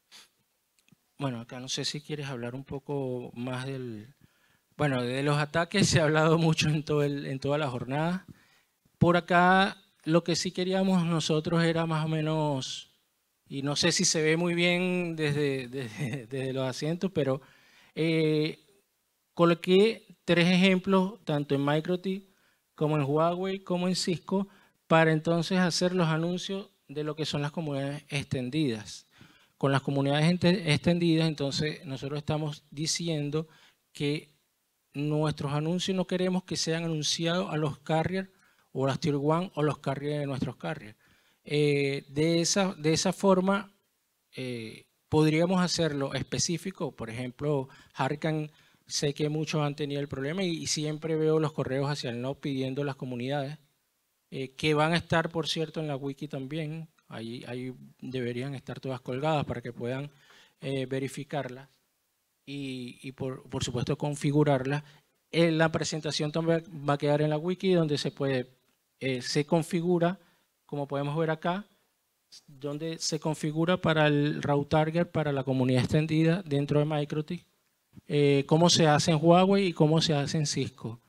Bueno, acá no sé si quieres hablar un poco más del... Bueno, de los ataques se ha hablado mucho en, todo el, en toda la jornada. Por acá lo que sí queríamos nosotros era más o menos, y no sé si se ve muy bien desde, desde, desde los asientos, pero eh, coloqué tres ejemplos, tanto en MikroTik como en Huawei, como en Cisco, para entonces hacer los anuncios de lo que son las comunidades extendidas. Con las comunidades extendidas, entonces nosotros estamos diciendo que nuestros anuncios no queremos que sean anunciados a los carriers o las Tier uno o los carriers de nuestros carriers. Eh, de, esa, de esa forma eh, podríamos hacerlo específico. Por ejemplo, Harkan, sé que muchos han tenido el problema y, y siempre veo los correos hacia el N O C pidiendo las comunidades, eh, que van a estar, por cierto, en la wiki también. Ahí, ahí deberían estar todas colgadas para que puedan eh, verificarlas y, y por, por supuesto configurarlas. En la presentación también va a quedar en la wiki donde se puede, eh, se configura, como podemos ver acá, donde se configura para el route target, para la comunidad extendida dentro de MikroTik, eh, cómo se hace en Huawei y cómo se hace en Cisco.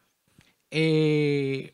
Eh,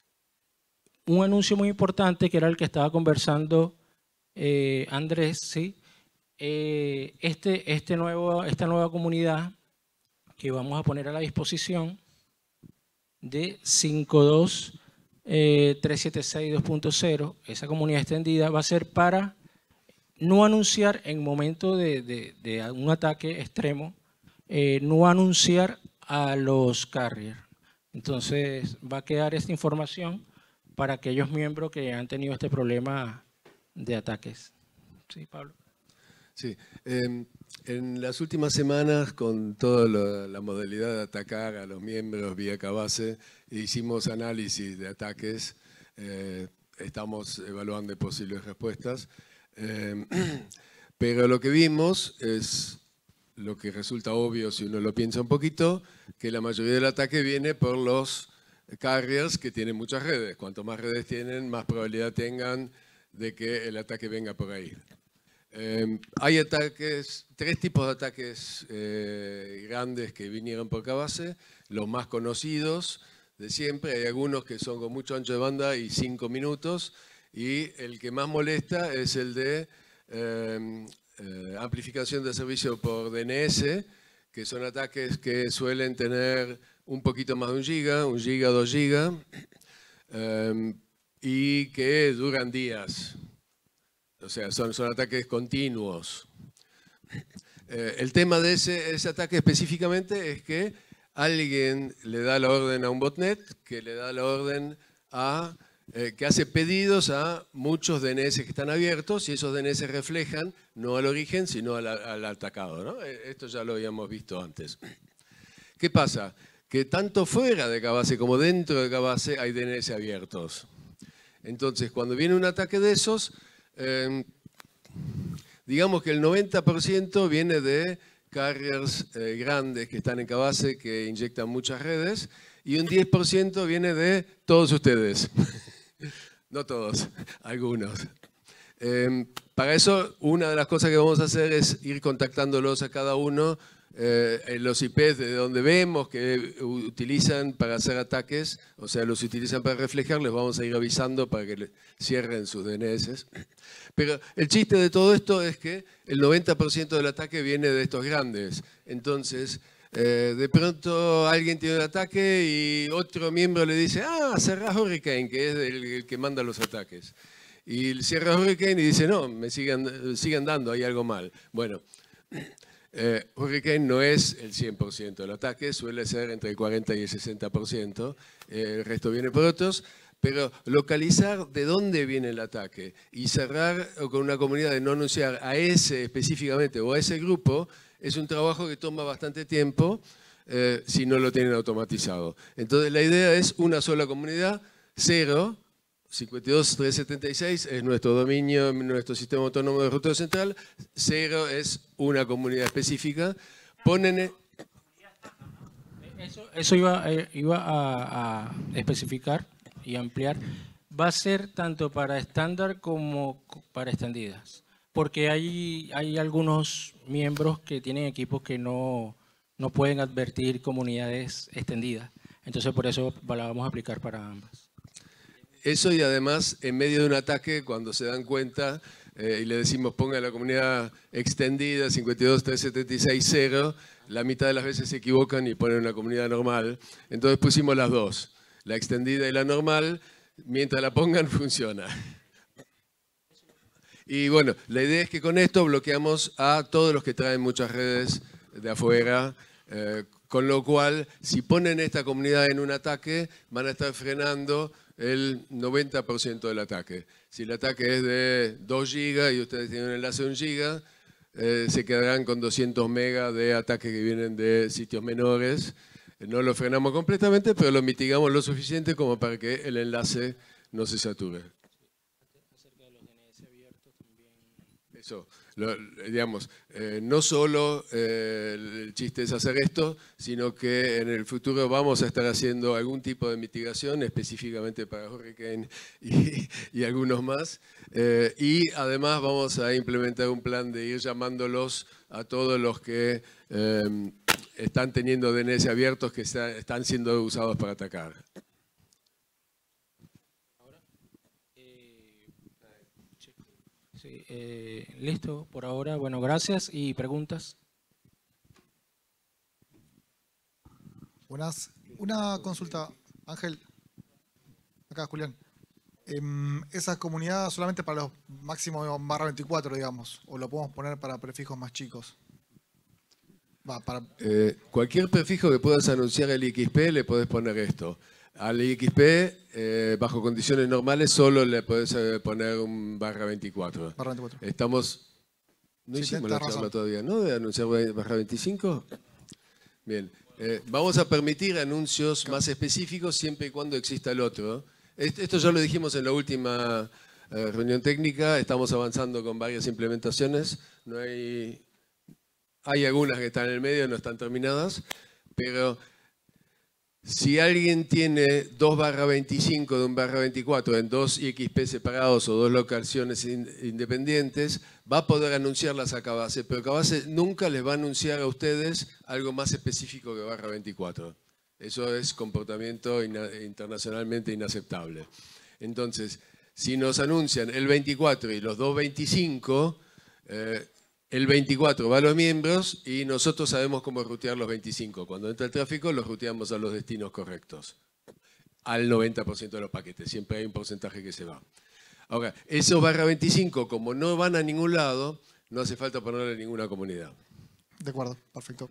un anuncio muy importante que era el que estaba conversando eh, Andrés, ¿sí? eh, este, este nuevo, esta nueva comunidad que vamos a poner a la disposición de cinco punto dos eh, trescientos setenta y seis dos punto cero, esa comunidad extendida, va a ser para no anunciar en momento de, de, de un ataque extremo, eh, no anunciar a los carriers. Entonces va a quedar esta información para aquellos miembros que han tenido este problema de ataques. Sí, Pablo. Sí, eh, en las últimas semanas, con toda la, la modalidad de atacar a los miembros vía Cabase, hicimos análisis de ataques, eh, estamos evaluando posibles respuestas, eh, pero lo que vimos es lo que resulta obvio si uno lo piensa un poquito, que la mayoría del ataque viene por los carriers que tienen muchas redes. Cuanto más redes tienen, más probabilidad tengan de que el ataque venga por ahí. Eh, hay ataques, tres tipos de ataques eh, grandes que vinieron por Cabase, los más conocidos de siempre, hay algunos que son con mucho ancho de banda y cinco minutos, y el que más molesta es el de eh, eh, amplificación de servicio por D N S, que son ataques que suelen tener un poquito más de un giga, un giga, dos gigas, eh, y que duran días. O sea, son, son ataques continuos. Eh, el tema de ese, ese ataque específicamente es que alguien le da la orden a un botnet, que le da la orden a, eh, que hace pedidos a muchos D N S que están abiertos, y esos D N S reflejan no al origen, sino al, al atacado, ¿no? Esto ya lo habíamos visto antes. ¿Qué pasa? Que tanto fuera de Cabase como dentro de Cabase hay D N S abiertos. Entonces, cuando viene un ataque de esos, Eh, digamos que el noventa por ciento viene de carriers eh, grandes que están en Cabase, que inyectan muchas redes, y un diez por ciento viene de todos ustedes. No todos, algunos. Eh, para eso, una de las cosas que vamos a hacer es ir contactándolos a cada uno eh, en los I Pes de donde vemos que utilizan para hacer ataques, o sea, los utilizan para reflejar, les vamos a ir avisando para que cierren sus D N S. Pero el chiste de todo esto es que el noventa por ciento del ataque viene de estos grandes. Entonces, eh, de pronto alguien tiene un ataque y otro miembro le dice, ah, cerrá Hurricane, que es el, el que manda los ataques. Y cierra Hurricane y dice, no, me sigan, sigan dando, hay algo mal. Bueno, eh, Hurricane no es el cien por ciento del ataque, suele ser entre el cuarenta y el sesenta por ciento, eh, el resto viene por otros. Pero localizar de dónde viene el ataque y cerrar con una comunidad de no anunciar a ese específicamente o a ese grupo es un trabajo que toma bastante tiempo eh, si no lo tienen automatizado. Entonces la idea es una sola comunidad, cero, cincuenta y dos punto trescientos setenta y seis es nuestro dominio, nuestro sistema autónomo de ruteo central, cero es una comunidad específica. Ponen... Eso, eso iba, eh, iba a, a especificar y ampliar, va a ser tanto para estándar como para extendidas, porque hay, hay algunos miembros que tienen equipos que no, no pueden advertir comunidades extendidas, entonces por eso la vamos a aplicar para ambas. Eso, y además en medio de un ataque, cuando se dan cuenta eh, y le decimos ponga la comunidad extendida cincuenta y dos punto trescientos setenta y seis punto cero, la mitad de las veces se equivocan y ponen una comunidad normal, entonces pusimos las dos. La extendida y la normal, mientras la pongan, funciona. Y bueno, la idea es que con esto bloqueamos a todos los que traen muchas redes de afuera, eh, con lo cual, si ponen esta comunidad en un ataque, van a estar frenando el noventa por ciento del ataque. Si el ataque es de dos gigas y ustedes tienen un enlace de un giga, eh, se quedarán con doscientos megas de ataques que vienen de sitios menores. No lo frenamos completamente, pero lo mitigamos lo suficiente como para que el enlace no se sature. Eso, lo, digamos, eh, no solo eh, el chiste es hacer esto, sino que en el futuro vamos a estar haciendo algún tipo de mitigación específicamente para Hurricane y, y algunos más. Eh, y además vamos a implementar un plan de ir llamándolos a todos los que eh, están teniendo D N S abiertos que está, están siendo usados para atacar. Sí, eh, listo, por ahora, bueno, gracias. ¿Y preguntas? Buenas. Una consulta, Ángel. Acá, Julián. Em, ¿Esa comunidad solamente para los máximos barra veinticuatro, digamos? ¿O lo podemos poner para prefijos más chicos? Va, para... Eh, cualquier prefijo que puedas anunciar al I X P le podés poner esto. Al I X P, eh, bajo condiciones normales, solo le podés eh, poner un barra veinticuatro. Barra veinticuatro. Estamos... No Sí, hicimos tenés la charla razón. todavía, ¿no? De anunciar barra veinticinco. Bien. Eh, vamos a permitir anuncios más específicos siempre y cuando exista el otro. Esto ya lo dijimos en la última eh, reunión técnica. Estamos avanzando con varias implementaciones. No hay... Hay algunas que están en el medio, no están terminadas, pero si alguien tiene dos barra veinticinco de un barra veinticuatro en dos I X P separados o dos locaciones in- independientes, va a poder anunciarlas a Cabase, pero Cabase nunca les va a anunciar a ustedes algo más específico que barra veinticuatro. Eso es comportamiento ina- internacionalmente inaceptable. Entonces, si nos anuncian el veinticuatro y los dos veinticinco, eh, el veinticuatro va a los miembros y nosotros sabemos cómo rutear los veinticinco. Cuando entra el tráfico, los ruteamos a los destinos correctos. Al noventa por ciento de los paquetes. Siempre hay un porcentaje que se va. Ahora, esos barra veinticinco, como no van a ningún lado, no hace falta ponerle ninguna comunidad. De acuerdo, perfecto.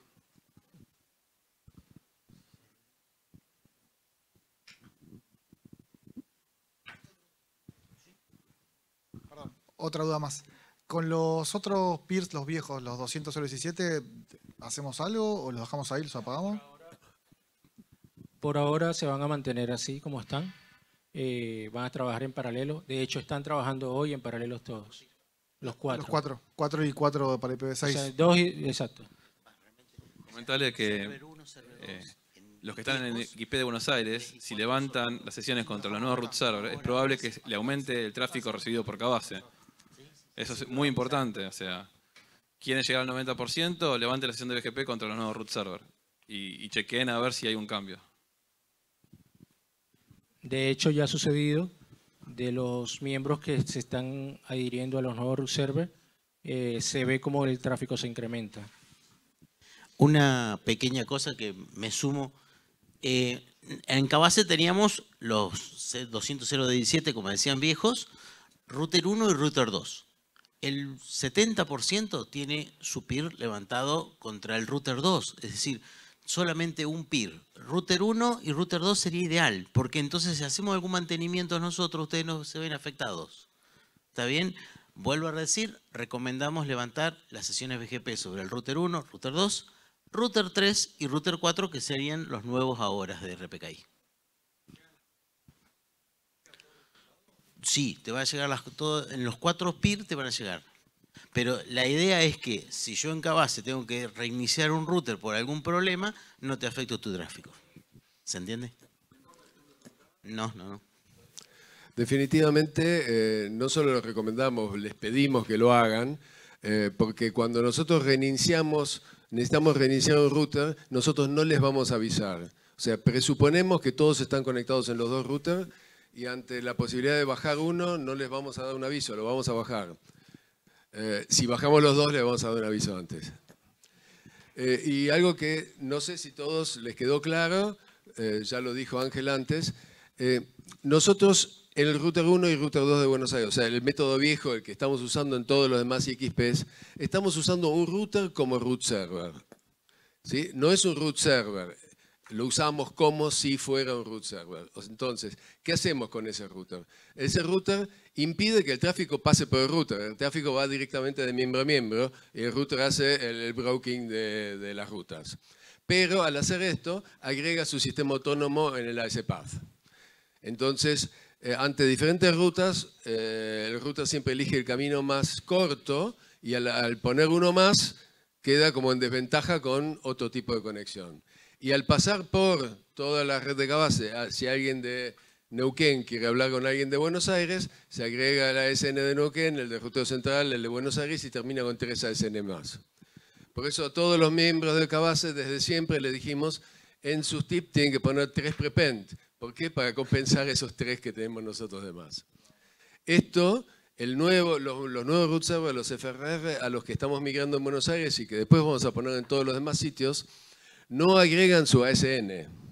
Perdón, otra duda más. Con los otros peers, los viejos, los doscientos cero diecisiete, ¿hacemos algo o los dejamos ahí, los apagamos? Por ahora se van a mantener así como están. Eh, van a trabajar en paralelo. De hecho, están trabajando hoy en paralelo todos. Los cuatro. Los cuatro. Cuatro y cuatro para I P v O seis. sea, dos y, exacto. Comentarle que eh, los que están en el I X P de Buenos Aires, si levantan las sesiones contra los nuevos root server, es probable que le aumente el tráfico recibido por Cabase. Eso es muy importante. O sea, quieren llegar al noventa por ciento, levanten la sesión de B G P contra los nuevos root server y, y chequeen a ver si hay un cambio. De hecho, ya ha sucedido de los miembros que se están adhiriendo a los nuevos root server, eh, se ve como el tráfico se incrementa. Una pequeña cosa que me sumo. Eh, en Cabase teníamos los doscientos cero diecisiete, como decían viejos, router uno y router dos. El setenta por ciento tiene su peer levantado contra el router dos, es decir, solamente un peer. Router uno y router dos sería ideal, porque entonces si hacemos algún mantenimiento nosotros, ustedes no se ven afectados. ¿Está bien? Vuelvo a decir, recomendamos levantar las sesiones B G P sobre el router uno, router dos, router tres y router cuatro, que serían los nuevos ahora de R P K I. Sí, te va a llegar las, todo, en los cuatro peer te van a llegar. Pero la idea es que si yo en Cabase tengo que reiniciar un router por algún problema, no te afecte tu tráfico. ¿Se entiende? No, no, no. Definitivamente, eh, no solo lo recomendamos, les pedimos que lo hagan, eh, porque cuando nosotros reiniciamos, necesitamos reiniciar un router, nosotros no les vamos a avisar. O sea, presuponemos que todos están conectados en los dos routers y ante la posibilidad de bajar uno, no les vamos a dar un aviso, lo vamos a bajar. Eh, si bajamos los dos, les vamos a dar un aviso antes. Eh, y algo que no sé si todos les quedó claro, eh, ya lo dijo Ángel antes, eh, nosotros en el router uno y router dos de Buenos Aires, o sea, el método viejo, el que estamos usando en todos los demás I X Ps, estamos usando un router como root server. ¿Sí? No es un root server, lo usamos como si fuera un root server. Entonces, ¿qué hacemos con ese router? Ese router impide que el tráfico pase por el router. El tráfico va directamente de miembro a miembro y el router hace el, el broking de, de las rutas. Pero al hacer esto, agrega su sistema autónomo en el A S Path. Entonces, eh, ante diferentes rutas, eh, el router siempre elige el camino más corto y al, al poner uno más, queda como en desventaja con otro tipo de conexión. Y al pasar por toda la red de Cabase, si alguien de Neuquén quiere hablar con alguien de Buenos Aires, se agrega el A S N de Neuquén, el de ruteo central, el de Buenos Aires y termina con tres A S N más. Por eso a todos los miembros de Cabase desde siempre le dijimos, en sus tips tienen que poner tres prepend. ¿Por qué? Para compensar esos tres que tenemos nosotros de más. Esto, el nuevo, los, los nuevos root servers, los F R R, a los que estamos migrando en Buenos Aires y que después vamos a poner en todos los demás sitios, no agregan su A S N.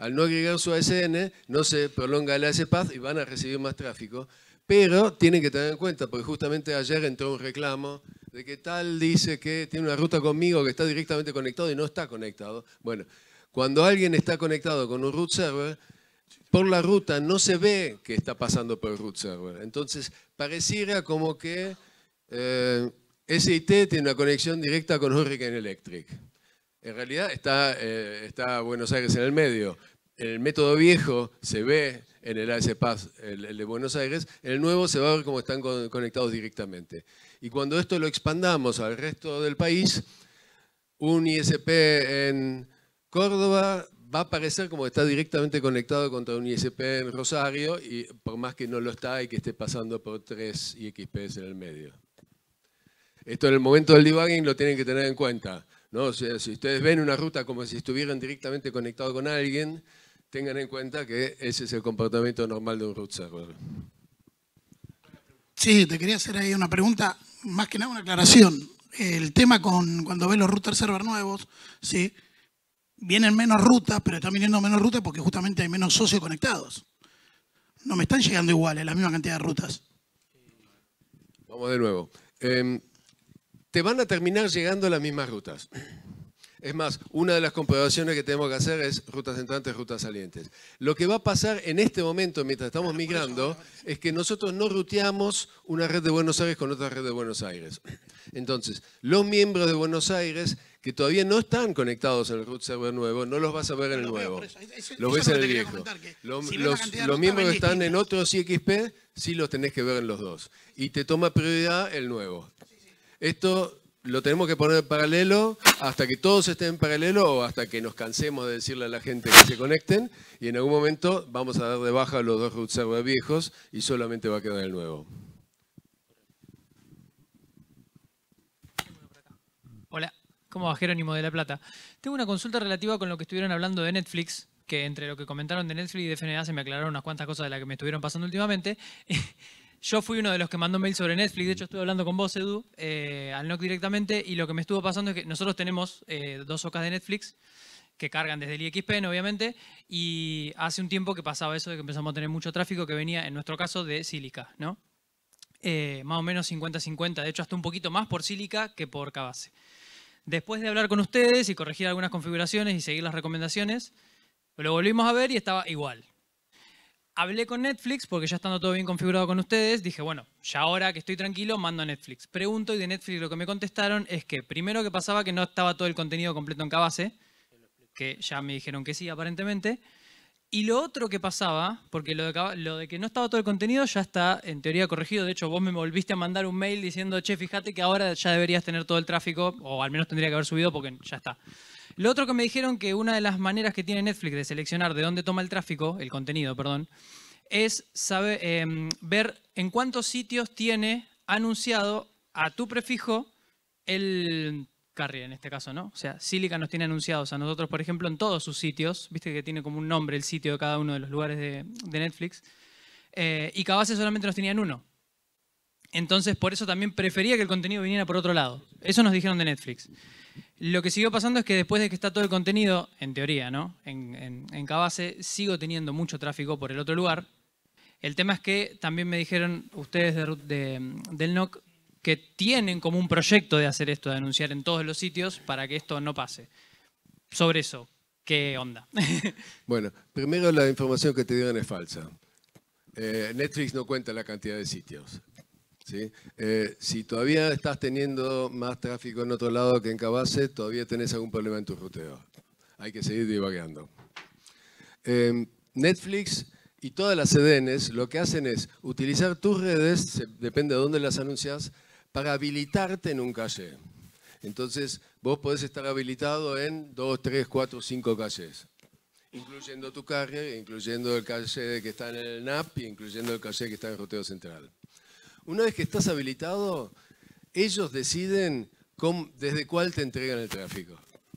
al no agregar su A S N, no se prolonga el A S Path y van a recibir más tráfico. Pero tienen que tener en cuenta, porque justamente ayer entró un reclamo de que tal dice que tiene una ruta conmigo que está directamente conectado y no está conectado. Bueno, cuando alguien está conectado con un root server, por la ruta no se ve que está pasando por el root server. Entonces, pareciera como que eh, S I T tiene una conexión directa con Hurricane Electric. En realidad está, eh, está Buenos Aires en el medio. En el método viejo se ve en el A S Path, el, el de Buenos Aires. En el nuevo se va a ver cómo están con, conectados directamente. Y cuando esto lo expandamos al resto del país, un I S P en Córdoba va a aparecer como que está directamente conectado contra un I S P en Rosario, y por más que no lo está y que esté pasando por tres I X Ps en el medio. Esto en el momento del debugging lo tienen que tener en cuenta, ¿no? O sea, si ustedes ven una ruta como si estuvieran directamente conectados con alguien, tengan en cuenta que ese es el comportamiento normal de un root server. Sí, te quería hacer ahí una pregunta, más que nada una aclaración. El tema con cuando ves los router server nuevos, ¿sí? Vienen menos rutas, pero están viniendo menos rutas porque justamente hay menos socios conectados. No me están llegando iguales la misma cantidad de rutas. Vamos de nuevo. Eh, te van a terminar llegando las mismas rutas. Es más, una de las comprobaciones que tenemos que hacer es rutas entrantes, rutas salientes. Lo que va a pasar en este momento, mientras estamos migrando, es que nosotros no ruteamos una red de Buenos Aires con otra red de Buenos Aires. Entonces, los miembros de Buenos Aires que todavía no están conectados en el root server nuevo, no los vas a ver en el nuevo. Los ves en el viejo. Los, los, los miembros que están en otros I X P, sí los tenés que ver en los dos. Y te toma prioridad el nuevo. Esto lo tenemos que poner en paralelo hasta que todos estén en paralelo o hasta que nos cansemos de decirle a la gente que se conecten, y en algún momento vamos a dar de baja los dos root server viejos y solamente va a quedar el nuevo. Hola, ¿cómo va? Jerónimo de La Plata. Tengo una consulta relativa con lo que estuvieron hablando de Netflix, que entre lo que comentaron de Netflix y de F N A se me aclararon unas cuantas cosas de las que me estuvieron pasando últimamente. Yo fui uno de los que mandó mail sobre Netflix, de hecho estuve hablando con vos, Edu, eh, al N O C directamente, y lo que me estuvo pasando es que nosotros tenemos eh, dos ocas de Netflix que cargan desde el I X P, obviamente, y hace un tiempo que pasaba eso de que empezamos a tener mucho tráfico que venía, en nuestro caso, de Sílica, ¿no? Eh, más o menos cincuenta cincuenta, de hecho hasta un poquito más por Sílica que por Cabase. Después de hablar con ustedes y corregir algunas configuraciones y seguir las recomendaciones, lo volvimos a ver y estaba igual. Hablé con Netflix porque ya estando todo bien configurado con ustedes, dije, bueno, ya ahora que estoy tranquilo, mando a Netflix. Pregunto y de Netflix lo que me contestaron es que primero que pasaba que no estaba todo el contenido completo en Cabase, que ya me dijeron que sí aparentemente, y lo otro que pasaba, porque lo de, lo de que no estaba todo el contenido ya está en teoría corregido, de hecho vos me volviste a mandar un mail diciendo, che, fíjate que ahora ya deberías tener todo el tráfico, o al menos tendría que haber subido porque ya está. Lo otro que me dijeron que una de las maneras que tiene Netflix de seleccionar de dónde toma el tráfico, el contenido, perdón, es saber, eh, ver en cuántos sitios tiene anunciado a tu prefijo el carrier en este caso, ¿no? O sea, Sílica nos tiene anunciados a nosotros, por ejemplo, en todos sus sitios, viste que tiene como un nombre el sitio de cada uno de los lugares de, de Netflix, eh, y Cabase solamente nos tenía en uno. Entonces, por eso también prefería que el contenido viniera por otro lado. Eso nos dijeron de Netflix. Lo que siguió pasando es que después de que está todo el contenido, en teoría, ¿no? En, en, en Cabase, sigo teniendo mucho tráfico por el otro lugar. El tema es que también me dijeron ustedes de, de, del N O C que tienen como un proyecto de hacer esto, de anunciar en todos los sitios para que esto no pase. Sobre eso, ¿qué onda? Bueno, primero la información que te dieron es falsa. Eh, Netflix no cuenta la cantidad de sitios. ¿Sí? Eh, si todavía estás teniendo más tráfico en otro lado que en Cabase, todavía tenés algún problema en tu ruteo. Hay que seguir divagando. Eh, Netflix y todas las C D Ns lo que hacen es utilizar tus redes, se, depende de dónde las anuncias, para habilitarte en un caché. Entonces, vos podés estar habilitado en dos, tres, cuatro, cinco cachés, incluyendo tu carrier, incluyendo el caché que está en el N A P, incluyendo el caché que está en el ruteo central. Una vez que estás habilitado, ellos deciden cómo, desde cuál te entregan el tráfico.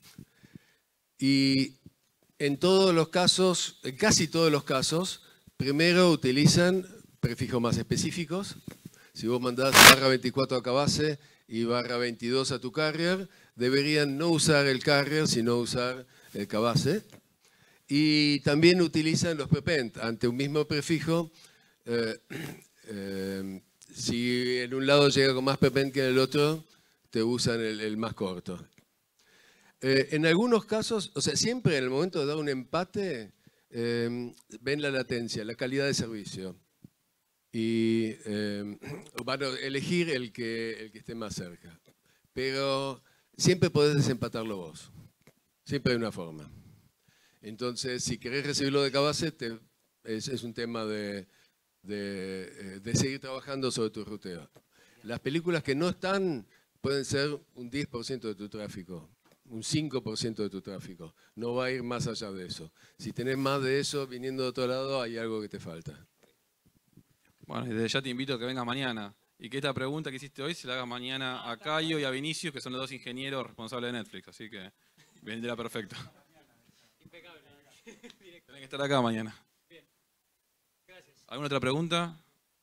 Y en todos los casos, en casi todos los casos, primero utilizan prefijos más específicos. Si vos mandás barra veinticuatro a Cabase y barra veintidós a tu carrier, deberían no usar el carrier, sino usar el Cabase. Y también utilizan los prepend ante un mismo prefijo. Eh, eh, si en un lado llega con más prepend que en el otro, te usan el, el más corto. Eh, en algunos casos, o sea, siempre en el momento de dar un empate, eh, ven la latencia, la calidad de servicio. Y eh, van a elegir el que, el que esté más cerca. Pero siempre podés desempatarlo vos. Siempre hay una forma. Entonces, si querés recibirlo de Cabase, te, es, es un tema de, de, de seguir trabajando sobre tu ruteo. Las películas que no están pueden ser un diez por ciento de tu tráfico, un cinco por ciento de tu tráfico. No va a ir más allá de eso. Si tenés más de eso viniendo de otro lado, hay algo que te falta. Bueno, y desde ya te invito a que vengas mañana y que esta pregunta que hiciste hoy se la hagas mañana a Cayo y a Vinicius, que son los dos ingenieros responsables de Netflix. Así que vendrá perfecto. Impecable. Tenés que estar acá mañana. Bien. Gracias. ¿Alguna otra pregunta?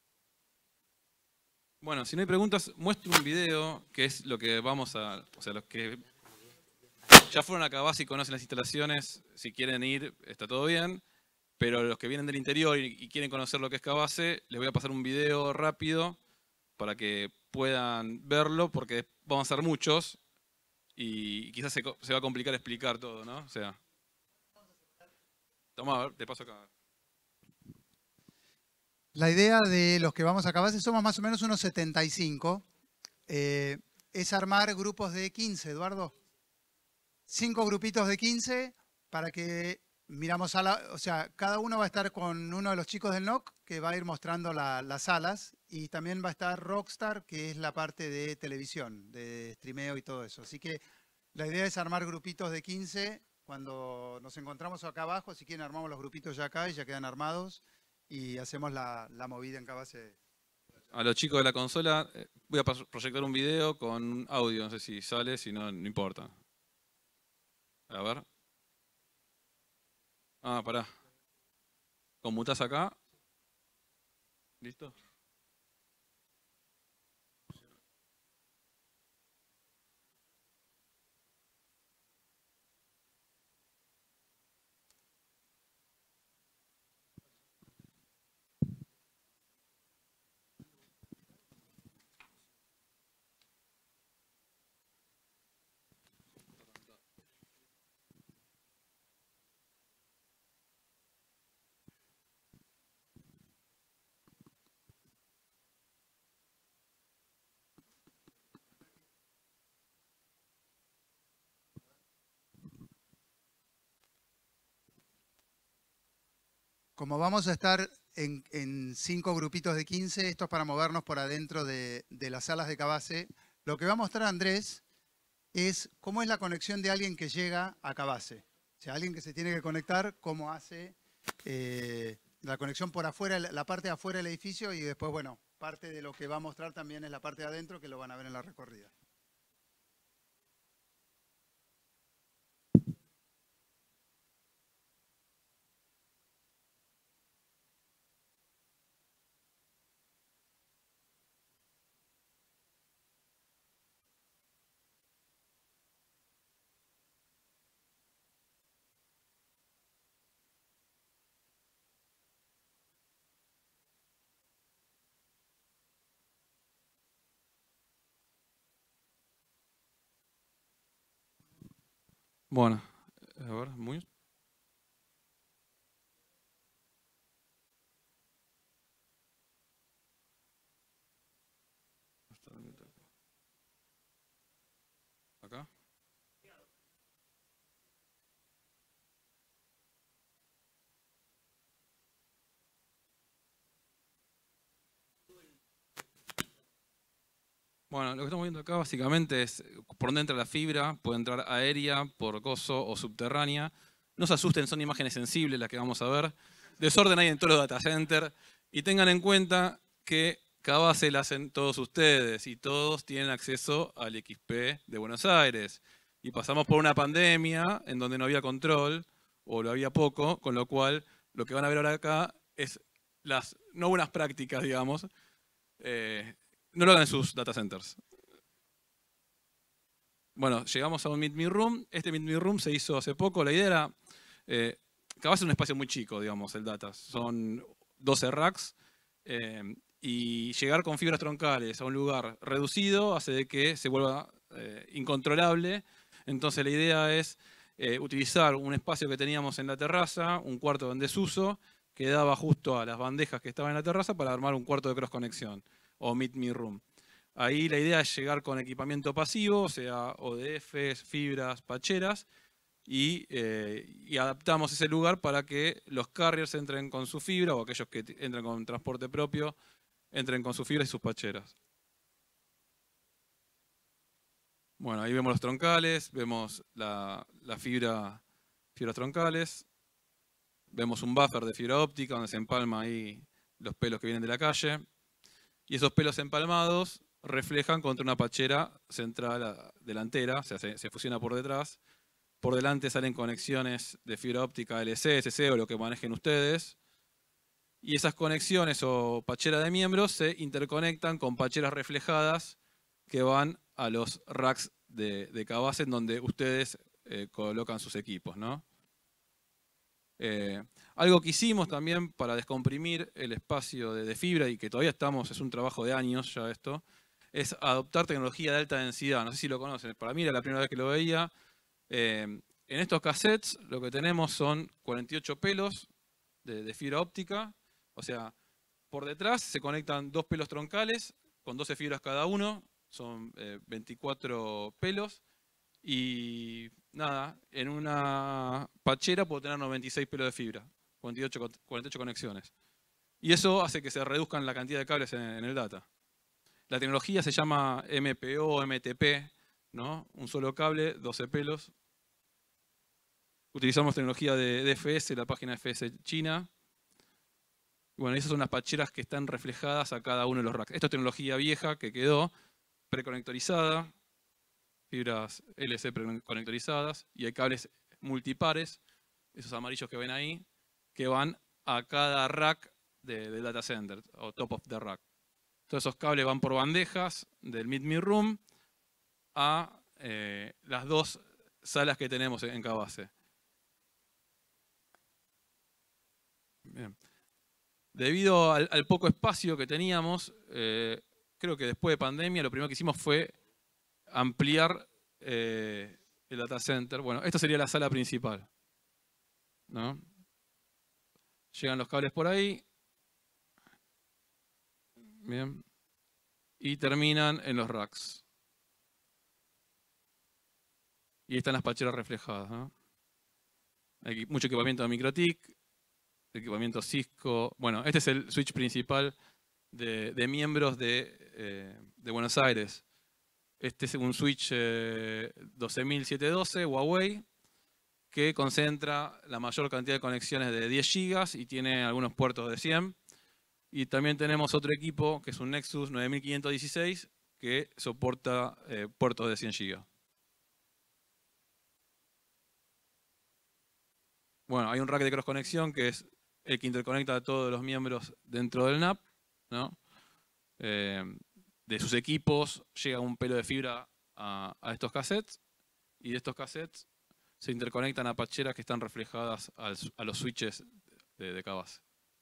Bueno, si no hay preguntas, muestro un video que es lo que vamos a... O sea, los que ya fueron a Cabase y conocen las instalaciones, si quieren ir, está todo bien. Pero los que vienen del interior y, y quieren conocer lo que es Cabase, les voy a pasar un video rápido para que puedan verlo, porque vamos a hacer muchos y quizás se, se va a complicar explicar todo, ¿no? O sea... Toma, a ver, te paso acá. La idea de los que vamos a Cabase, somos más o menos unos setenta y cinco, eh, es armar grupos de quince, Eduardo. Cinco grupitos de quince para que miramos a la... O sea, cada uno va a estar con uno de los chicos del N O C que va a ir mostrando la, las salas, y también va a estar Rockstar, que es la parte de televisión, de streameo y todo eso. Así que la idea es armar grupitos de quince. Cuando nos encontramos acá abajo, si quieren armamos los grupitos ya acá y ya quedan armados y hacemos la, la movida en Cabase. A los chicos de la consola eh, voy a proyectar un video con audio, no sé si sale, si no, no importa. A ver. Ah, pará. Conmutás acá. ¿Listo? Como vamos a estar en, en cinco grupitos de quince, esto es para movernos por adentro de, de las salas de Cabase. Lo que va a mostrar Andrés es cómo es la conexión de alguien que llega a Cabase. O sea, alguien que se tiene que conectar, cómo hace eh, la conexión por afuera, la parte de afuera del edificio, y después, bueno, parte de lo que va a mostrar también es la parte de adentro, que lo van a ver en la recorrida. Bueno, a ver, muy... Acá. Bueno, lo que estamos viendo acá básicamente es por dónde entra la fibra, puede entrar aérea, por coso o subterránea. No se asusten, son imágenes sensibles las que vamos a ver. Desorden hay en todos los data centers. Y tengan en cuenta que Cabase la hacen todos ustedes y todos tienen acceso al X P de Buenos Aires. Y pasamos por una pandemia en donde no había control o lo había poco, con lo cual lo que van a ver ahora acá es las no buenas prácticas, digamos. Eh, no lo hagan en sus data centers. Bueno, llegamos a un Meet Me Room. Este Meet Me Room se hizo hace poco. La idea era eh, Cabas es un espacio muy chico, digamos, el data. Son doce racks. Eh, y llegar con fibras troncales a un lugar reducido hace de que se vuelva eh, incontrolable. Entonces la idea es eh, utilizar un espacio que teníamos en la terraza, un cuarto en desuso, que daba justo a las bandejas que estaban en la terraza para armar un cuarto de cross conexión o Meet Me Room. Ahí la idea es llegar con equipamiento pasivo, o sea, O D Fs, fibras, pacheras, y, eh, y adaptamos ese lugar para que los carriers entren con su fibra o aquellos que entren con transporte propio entren con sus fibras y sus pacheras. Bueno, ahí vemos los troncales, vemos la, la fibra, fibras troncales, vemos un buffer de fibra óptica donde se empalma ahí los pelos que vienen de la calle, y esos pelos empalmados reflejan contra una pachera central delantera, o sea, se, se fusiona por detrás. Por delante salen conexiones de fibra óptica L C, S C o lo que manejen ustedes. Y esas conexiones o pachera de miembros se interconectan con pacheras reflejadas que van a los racks de, de Cabas en donde ustedes eh, colocan sus equipos, ¿no? Eh, algo que hicimos también para descomprimir el espacio de, de fibra y que todavía estamos, es un trabajo de años ya esto, es adoptar tecnología de alta densidad. No sé si lo conocen, para mí era la primera vez que lo veía. Eh, en estos cassettes lo que tenemos son cuarenta y ocho pelos de, de fibra óptica. O sea, por detrás se conectan dos pelos troncales con doce fibras cada uno. Son eh, veinticuatro pelos. Y nada, en una pachera puedo tener noventa y seis pelos de fibra. cuarenta y ocho, cuarenta y ocho conexiones. Y eso hace que se reduzcan la cantidad de cables en, en el data. La tecnología se llama M P O, M T P, ¿no? Un solo cable, doce pelos. Utilizamos tecnología de D F S, la página F S China. Bueno, esas son las pacheras que están reflejadas a cada uno de los racks. Esto es tecnología vieja que quedó preconectorizada, fibras L C preconectorizadas, y hay cables multipares, esos amarillos que ven ahí, que van a cada rack de, de data center, o top of the rack. Todos esos cables van por bandejas del Meet Me Room a eh, las dos salas que tenemos en Cabase. Bien. Debido al, al poco espacio que teníamos, eh, creo que después de pandemia lo primero que hicimos fue ampliar eh, el data center. Bueno, esta sería la sala principal, ¿no? Llegan los cables por ahí. Bien. Y terminan en los racks. Y están las pacheras reflejadas, ¿no? Hay mucho equipamiento de MikroTik, equipamiento Cisco. Bueno, este es el switch principal de, de miembros de, eh, de Buenos Aires. Este es un switch eh, doce mil setecientos doce Huawei que concentra la mayor cantidad de conexiones de diez gigas y tiene algunos puertos de cien. Y también tenemos otro equipo que es un Nexus nueve mil quinientos dieciséis que soporta eh, puertos de cien gigas. Bueno, hay un rack de cross conexión que es el que interconecta a todos los miembros dentro del N A P, ¿no? Eh, de sus equipos llega un pelo de fibra a, a estos cassettes y de estos cassettes se interconectan a pacheras que están reflejadas al, a los switches de, de Cabase.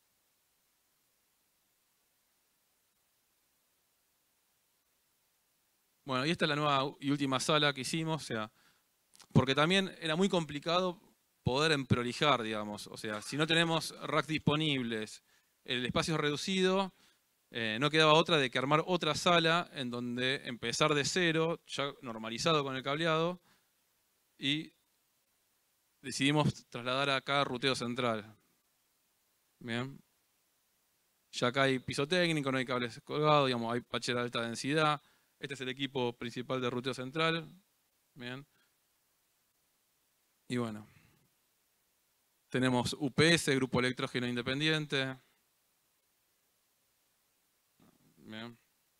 Bueno, y esta es la nueva y última sala que hicimos, o sea, porque también era muy complicado poder emprolijar, digamos. O sea, si no tenemos racks disponibles, el espacio es reducido, eh, no quedaba otra de que armar otra sala en donde empezar de cero, ya normalizado con el cableado, y decidimos trasladar acá ruteo central. Bien. Ya acá hay piso técnico, no hay cables colgados, digamos, hay pachera de alta densidad. Este es el equipo principal de ruteo central. Bien. Y bueno. Tenemos U P S, Grupo Electrógeno Independiente. Bien.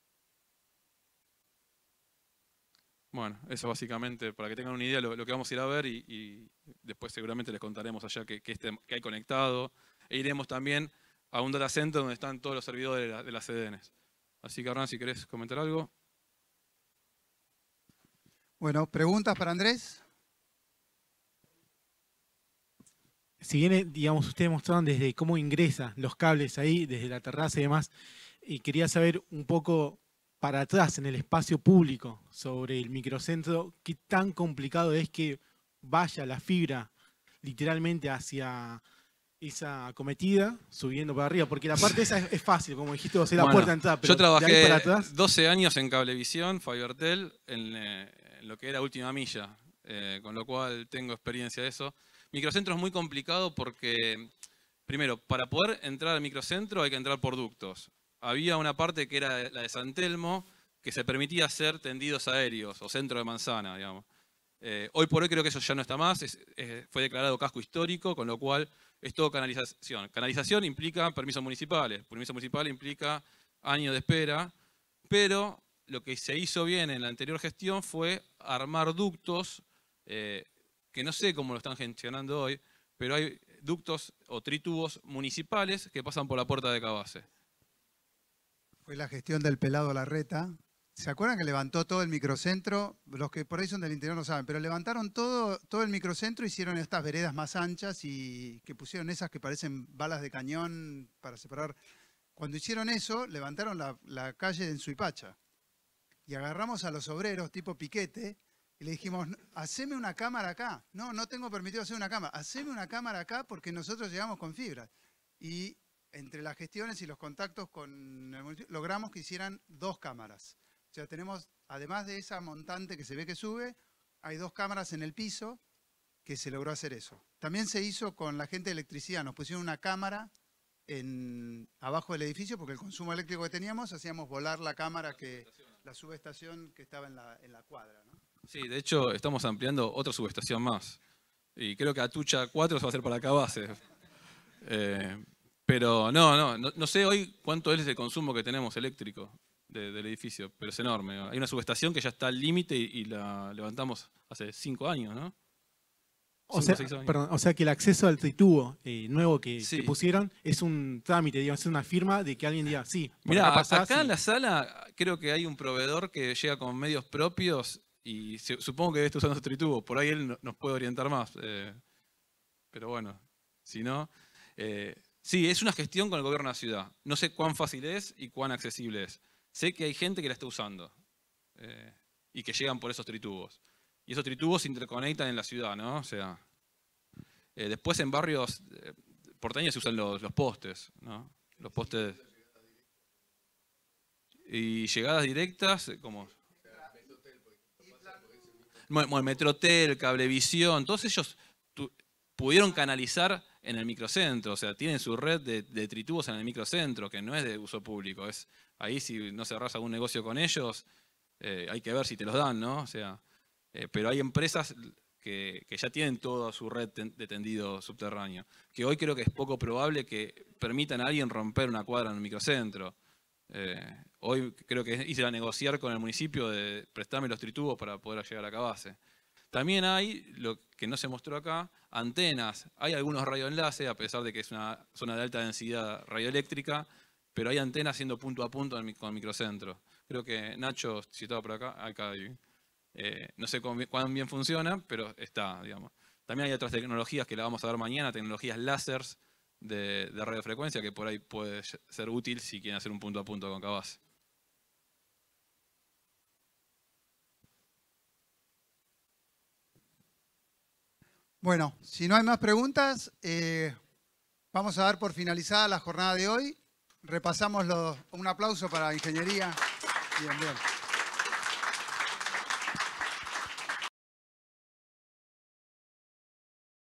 Bueno, eso básicamente, para que tengan una idea, lo, lo que vamos a ir a ver y, y después seguramente les contaremos allá qué que, este, que hay conectado. E iremos también a un data center donde están todos los servidores de, la, de las C D Ns. Así que, Hernán, si querés comentar algo. Bueno, ¿preguntas para Andrés? si bien, digamos, ustedes mostraron desde cómo ingresan los cables ahí, desde la terraza y demás, y quería saber un poco para atrás, en el espacio público, sobre el microcentro, qué tan complicado es que vaya la fibra literalmente hacia esa acometida, subiendo para arriba, porque la parte esa es, es fácil, como dijiste vos, es la Bueno, puerta de entrada, pero yo trabajé de ahí para atrás, doce años en Cablevisión, Fibertel, en, eh, en lo que era última milla, eh, con lo cual tengo experiencia de eso. Microcentro es muy complicado porque, primero, para poder entrar al microcentro hay que entrar por ductos. Había una parte que era la de San Telmo, que se permitía hacer tendidos aéreos o centro de manzana, digamos. Eh, hoy por hoy creo que eso ya no está más, es, es, fue declarado casco histórico, con lo cual es todo canalización. Canalización implica permisos municipales, permiso municipal implica años de espera, pero lo que se hizo bien en la anterior gestión fue armar ductos, eh, que no sé cómo lo están gestionando hoy, pero hay ductos o tritubos municipales que pasan por la puerta de Cabase. Fue la gestión del pelado Larreta. ¿Se acuerdan que levantó todo el microcentro? Los que por ahí son del interior no saben, pero levantaron todo, todo el microcentro, hicieron estas veredas más anchas y que pusieron esas que parecen balas de cañón para separar. Cuando hicieron eso, levantaron la, la calle en Suipacha y agarramos a los obreros tipo piquete y le dijimos, haceme una cámara acá. No, no tengo permitido hacer una cámara. Haceme una cámara acá porque nosotros llegamos con fibra. Y entre las gestiones y los contactos con el municipio, logramos que hicieran dos cámaras. O sea, tenemos, además de esa montante que se ve que sube, hay dos cámaras en el piso que se logró hacer eso. También se hizo con la gente de electricidad. Nos pusieron una cámara en, abajo del edificio porque el consumo eléctrico que teníamos, hacíamos volar la cámara, que la subestación que estaba en la, en la cuadra, ¿no? Sí, de hecho estamos ampliando otra subestación más. Y creo que Atucha cuatro se va a hacer para Cabase. Eh, pero no, no, no, no sé hoy cuánto es el consumo que tenemos eléctrico de, del edificio, pero es enorme. Hay una subestación que ya está al límite y, y la levantamos hace cinco años, ¿no? O sea, perdón, o sea que el acceso al tritubo eh, nuevo que, sí. que pusieron es un trámite, digamos, es una firma de que alguien diga, sí, mirá, acá, pasás, acá sí. en la sala creo que hay un proveedor que llega con medios propios y se, supongo que está usando su tritubo, por ahí él no, nos puede orientar más. Eh, pero bueno, si no... Eh, sí, es una gestión con el gobierno de la ciudad. No sé cuán fácil es y cuán accesible es. Sé que hay gente que la está usando eh, y que llegan por esos tritubos. Y esos tritubos se interconectan en la ciudad, ¿no? O sea, eh, después en barrios eh, porteños se usan los, los postes, ¿no? Los postes. Y llegadas directas, como... Bueno, Metrotel, Cablevisión, todos ellos tu, pudieron canalizar en el microcentro, o sea, tienen su red de, de tritubos en el microcentro, que no es de uso público. Es ahí si no cerrás algún negocio con ellos, eh, hay que ver si te los dan, ¿no? O sea, eh, pero hay empresas que, que ya tienen toda su red de tendido subterráneo, que hoy creo que es poco probable que permitan a alguien romper una cuadra en el microcentro. Eh, hoy creo que hice a negociar con el municipio de prestarme los tritubos para poder llegar a Cabase. También hay, lo que no se mostró acá, antenas. Hay algunos radioenlaces, a pesar de que es una zona de alta densidad radioeléctrica, pero hay antenas siendo punto a punto con el microcentro. Creo que Nacho, si estaba por acá, acá hay, eh, no sé cuán bien funciona, pero está, digamos. También hay otras tecnologías que la vamos a ver mañana, tecnologías láseres de, de radiofrecuencia, que por ahí puede ser útil si quieren hacer un punto a punto con Cabase. Bueno, si no hay más preguntas, eh, vamos a dar por finalizada la jornada de hoy. Repasamos los, un aplauso para Ingeniería. Bien, bien.